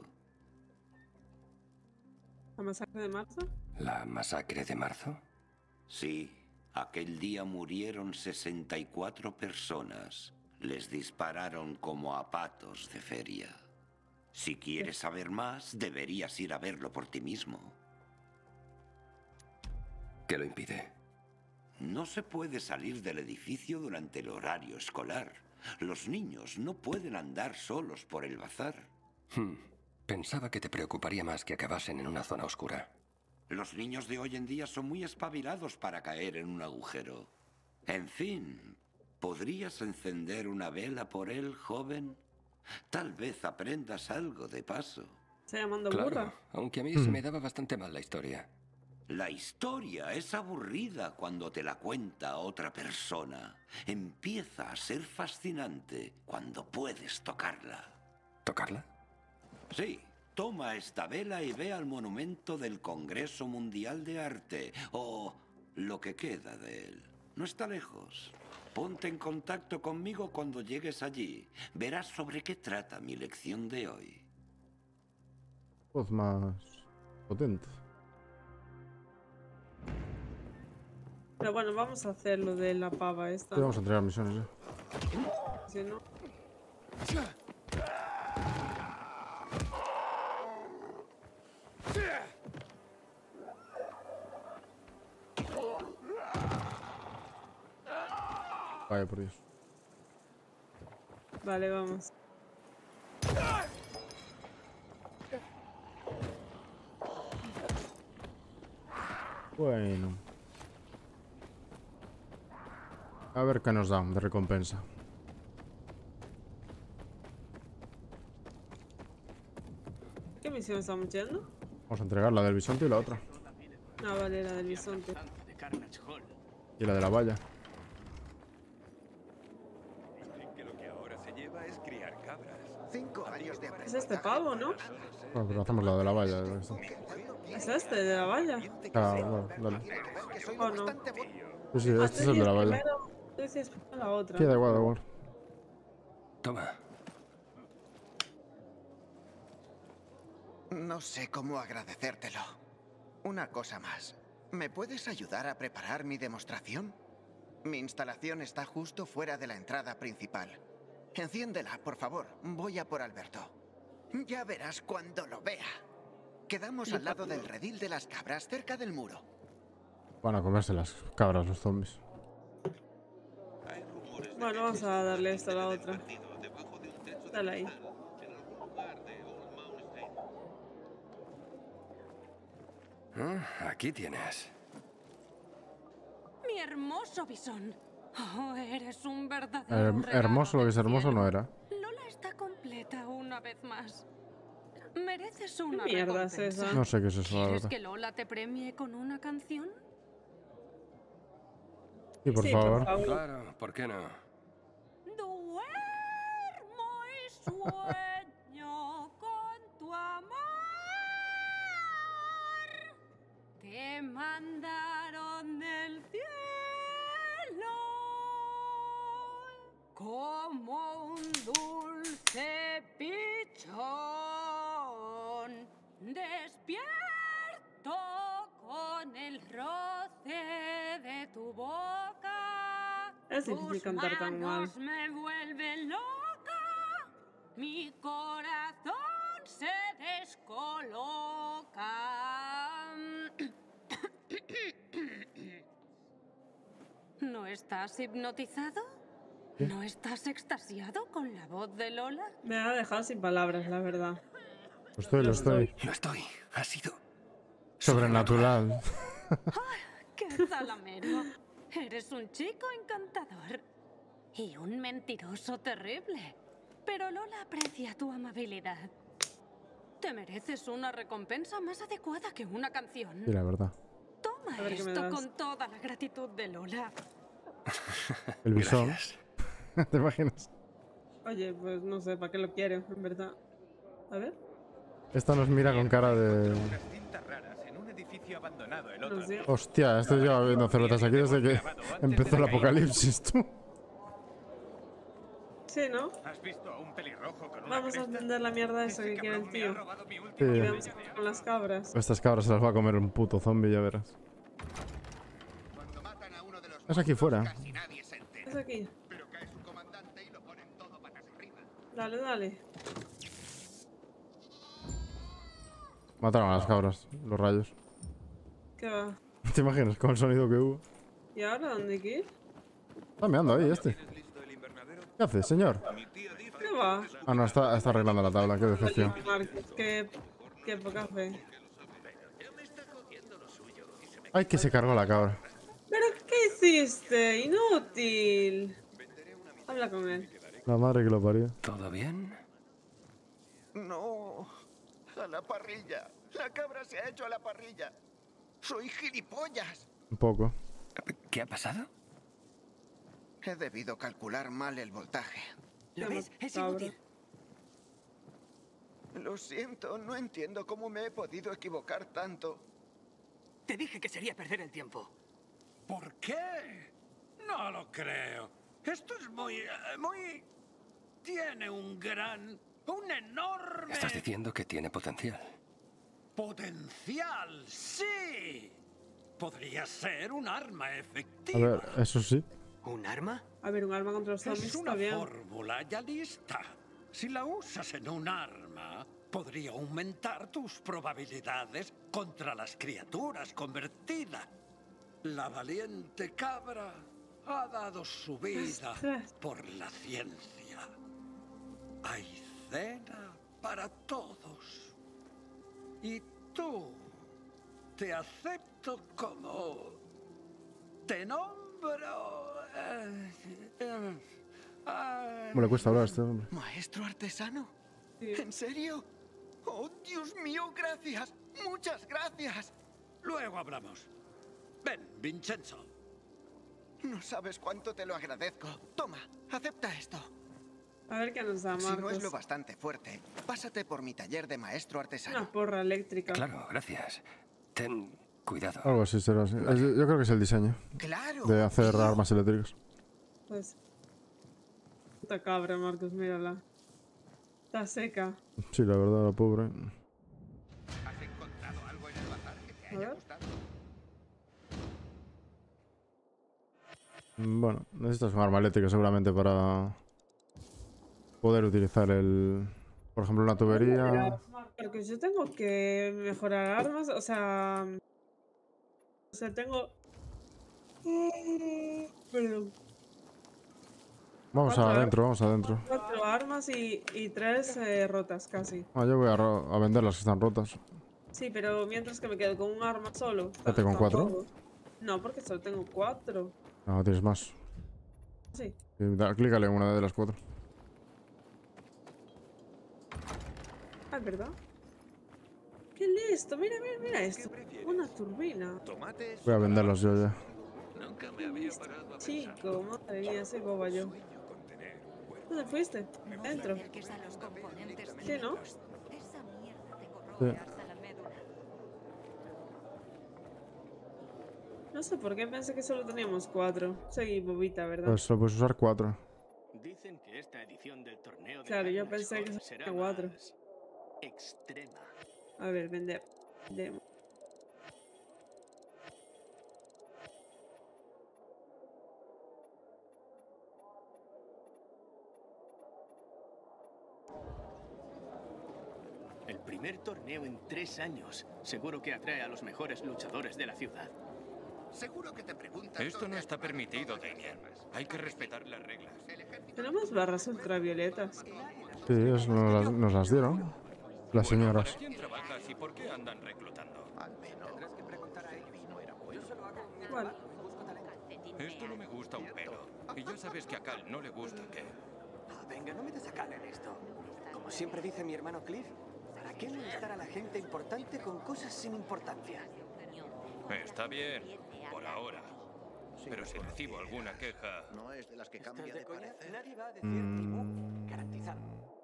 ¿La masacre de marzo? ¿La masacre de marzo? Sí, aquel día murieron 64 personas. Les dispararon como a patos de feria. Si quieres saber más, deberías ir a verlo por ti mismo. ¿Qué lo impide? No se puede salir del edificio durante el horario escolar. Los niños no pueden andar solos por el bazar. Pensaba que te preocuparía más que acabasen en una zona oscura. Los niños de hoy en día son muy espabilados para caer en un agujero. En fin, ¿Podrías encender una vela por él, joven? Tal vez aprendas algo de paso. Está llamando Claro, burra. aunque a mí se me daba bastante mal la historia. La historia es aburrida cuando te la cuenta otra persona. Empieza a ser fascinante cuando puedes tocarla. ¿Tocarla? Sí, toma esta vela y ve al monumento del Congreso Mundial de Arte, o lo que queda de él. No está lejos. Ponte en contacto conmigo cuando llegues allí. Verás sobre qué trata mi lección de hoy. Voz más potente. Pero bueno, vamos a hacer lo de la pava esta. Sí, vamos a entregar misiones ya. Si no... Vaya por Dios. Vale, vamos. Bueno. A ver qué nos dan de recompensa. ¿Qué misión estamos yendo? Vamos a entregar la del bisonte y la otra. Ah, vale, la del bisonte. Y la de la valla. Que lo que ahora se lleva es criar cabras. 5 años de Es este pavo, ¿no? Bueno, pero hacemos la de la valla. Es este, de la valla. Ah, bueno, dale. ¿O no? Sí, sí, este es el de la valla. Tú decías primero la otra. Sí, da igual, da igual. Toma. No sé cómo agradecértelo. Una cosa más. ¿Me puedes ayudar a preparar mi demostración? Mi instalación está justo fuera de la entrada principal. Enciéndela, por favor. Voy a por Alberto. Ya verás cuando lo vea. Quedamos al lado del redil de las cabras, cerca del muro. Van a comerse las cabras los zombies. Bueno, vamos a darle esto a la otra. Dale ahí. Aquí tienes. Mi hermoso bisón. Oh, eres un verdadero Hermoso, lo que es hermoso no era. Lola está completa una vez más. Mereces una ¿Qué mierda es recompensa. esa? No sé qué es eso, la ¿Quieres verdad. que Lola te premie con una canción? Sí, por Sí, favor. por favor. Claro, ¿por qué no? Duermo y sueño con tu amor. Te mandaron del cielo como un dulce pichón. Despierto con el roce de tu boca. Es difícil cantar tan mal. Tus manos me vuelven loca. Mi corazón se descoloca. ¿No estás hipnotizado? ¿No estás extasiado con la voz de Lola? Me ha dejado sin palabras, la verdad. Lo estoy. Lo estoy. Ha sido Sobrenatural. ¡Qué zalamero! Eres un chico encantador. Y un mentiroso terrible. Pero Lola aprecia tu amabilidad. Te mereces una recompensa más adecuada que una canción. Sí, la verdad. Toma A ver qué me esto das. con toda la gratitud de Lola. El bisón. Gracias. ¿Te imaginas? Oye, pues no sé para qué lo quiero, en verdad. A ver. Esta nos mira con cara de... Unas cintas raras en un edificio abandonado el otro No sé. día. Hostia, este lleva bebiendo cervezas aquí desde que empezó el apocalipsis, tú. Sí, ¿no? ¿Has visto a un pelirrojo con una Vamos a cresta? entender la mierda esa Ese que quiere el cabrón me ha tío. robado mi Sí. última Y idea. vamos con las cabras. Estas cabras se las va a comer un puto zombie, ya verás. Cuando matan a uno de los Es aquí fuera. casi nadie se entera. Es aquí. Pero cae su comandante y lo ponen todo patas arriba. Dale, dale. Mataron a las cabras, los rayos. ¿Qué va? ¿Te imaginas con el sonido que hubo? ¿Y ahora dónde hay que ir? Está meando ahí este. ¿Qué hace, señor? ¿Qué va? Ah, no, está arreglando la tabla, qué decepción. Oye, Marcos, qué poca fe. Ay, que se cargó la cabra. ¿Pero qué hiciste? Inútil. Habla con él. La madre que lo parió. ¿Todo bien? No, a la parrilla. La cabra se ha hecho a la parrilla. Soy gilipollas. Un poco. ¿Qué ha pasado? He debido calcular mal el voltaje. ¿Lo ves? Es Cabra. inútil. Lo siento, no entiendo cómo me he podido equivocar tanto. Te dije que sería perder el tiempo. ¿Por qué? No lo creo. Esto es muy... Tiene un enorme... Estás diciendo que tiene potencial. ¡Potencial! ¡Sí! Podría ser un arma A efectiva. ver, eso sí. ¿Un arma? A ver, un arma contra los zombies Es está una bien. fórmula ya lista. Si la usas en un arma, podría aumentar tus probabilidades contra las criaturas convertidas. La valiente cabra ha dado su vida Ostras. por la ciencia. Hay cena para todos. Y tú, te acepto como... Te nombro... ¿Cómo le cuesta hablar a este hombre? ¿Maestro artesano? Sí. ¿En serio? ¡Oh, Dios mío, gracias! ¡Muchas gracias! Luego hablamos. Ven, Vincenzo. No sabes cuánto te lo agradezco. Toma, acepta esto. A ver qué nos da Si no es Marcos. lo bastante fuerte, pásate por mi taller de maestro artesano. Una porra eléctrica. Claro, gracias. Ten cuidado. Algo así será así. Yo creo que es el diseño. ¡Claro! De hacer tío. armas eléctricas. Pues. Puta cabra, Marcos, mírala. Está seca. Sí, la verdad, la pobre. ¿Has encontrado algo en el bazar que te A haya ver. gustado? Bueno, necesitas un arma eléctrica seguramente para poder utilizar el... Por ejemplo, una tubería. Porque yo tengo que mejorar armas, o sea... tengo... Perdón. Vamos adentro, vamos adentro. 4 armas y 3 rotas casi. Ah, yo voy a vender las que están rotas. Sí, pero mientras que me quedo con un arma solo. ¿Quédate con 4? tampoco. No, porque solo tengo 4. No, tienes más. Sí. Clícale en una de las 4. Ah, ¿verdad? ¡Qué listo! Mira, mira, mira esto. Una turbina. Tomates. Voy a venderlas yo ya. Nunca me había parado a pensar. Chico, madre mía, soy boba yo. Con tener un cuerpo. ¿Dónde fuiste? Dentro. Que son los componentes Sí, ¿no? químicos. Esa mierda te Sí. corroe hasta la médula. No sé por qué pensé que solo teníamos 4. Soy bobita, ¿verdad? Pues lo puedes usar 4. Dicen que esta edición del torneo de Claro, yo Carnage pensé que Hall será será 4. más extrema. A ver, vender. Vendemos. El primer torneo en 3 años. Seguro que atrae a los mejores luchadores de la ciudad. Seguro que te preguntas. Esto no está permitido, Damien. Hay que respetar las reglas. Tenemos barras ultravioletas. Sí, eso nos las dieron. Las señoras. ¿Para quién trabajas y por qué andan reclutando? Tendrás que preguntar a él. No era bueno. Bueno, Esto no me gusta un pelo. Y ya sabes que a Cal no le gusta que... Venga, no metas a Cal en esto. Como siempre dice mi hermano Cliff, ¿para qué molestar a la gente importante con cosas sin importancia? Está bien, por ahora. Pero si recibo alguna queja... No es de las que ¿Estás cambia de de coña? parecer. Nadie va a decir ni mu. Garantizado.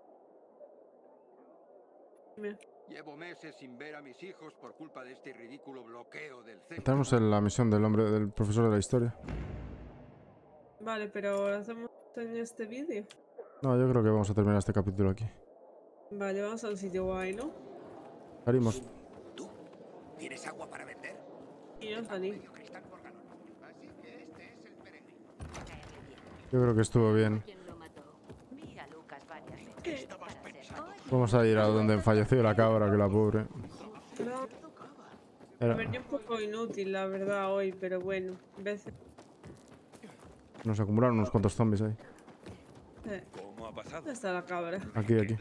mira. Llevo meses sin ver a mis hijos por culpa de este ridículo bloqueo del centro. Tenemos la misión del hombre, del profesor de la historia. Vale, pero ¿lo hacemos en este vídeo? No, yo creo que vamos a terminar este capítulo aquí. Vale, vamos a un sitio guay, ¿no? Salimos. ¿Tú? ¿Tienes agua para vender? Y yo salí. Cristal por galón. Así que este es el peregrino. Yo creo que estuvo bien. ¿Quién lo mató? Vi a Lucas varias veces. ¿Qué? Para ser- Vamos a ir a donde falleció la cabra, que la pobre. Pero, a Era- ver, yo un poco inútil, la verdad, hoy, pero bueno, veces. Nos acumularon unos cuantos zombies ahí. ¿Cómo ha pasado? ¿Dónde está la cabra? Aquí, aquí.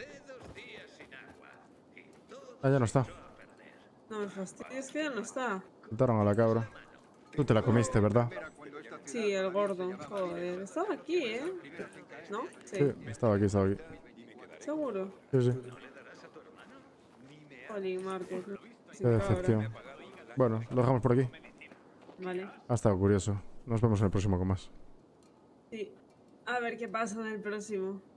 Ah, ya no está. No me fastidies, que ya no está. Mataron a la cabra. Tú te la comiste, ¿verdad? Sí, el gordo. Joder, estaba aquí, ¿eh? ¿No? Sí, estaba aquí, estaba aquí. ¿Seguro? Sí, sí. Jolín, Marcos. Qué decepción. Bueno, lo dejamos por aquí. Vale. Ha estado curioso. Nos vemos en el próximo con más. Sí. A ver qué pasa en el próximo.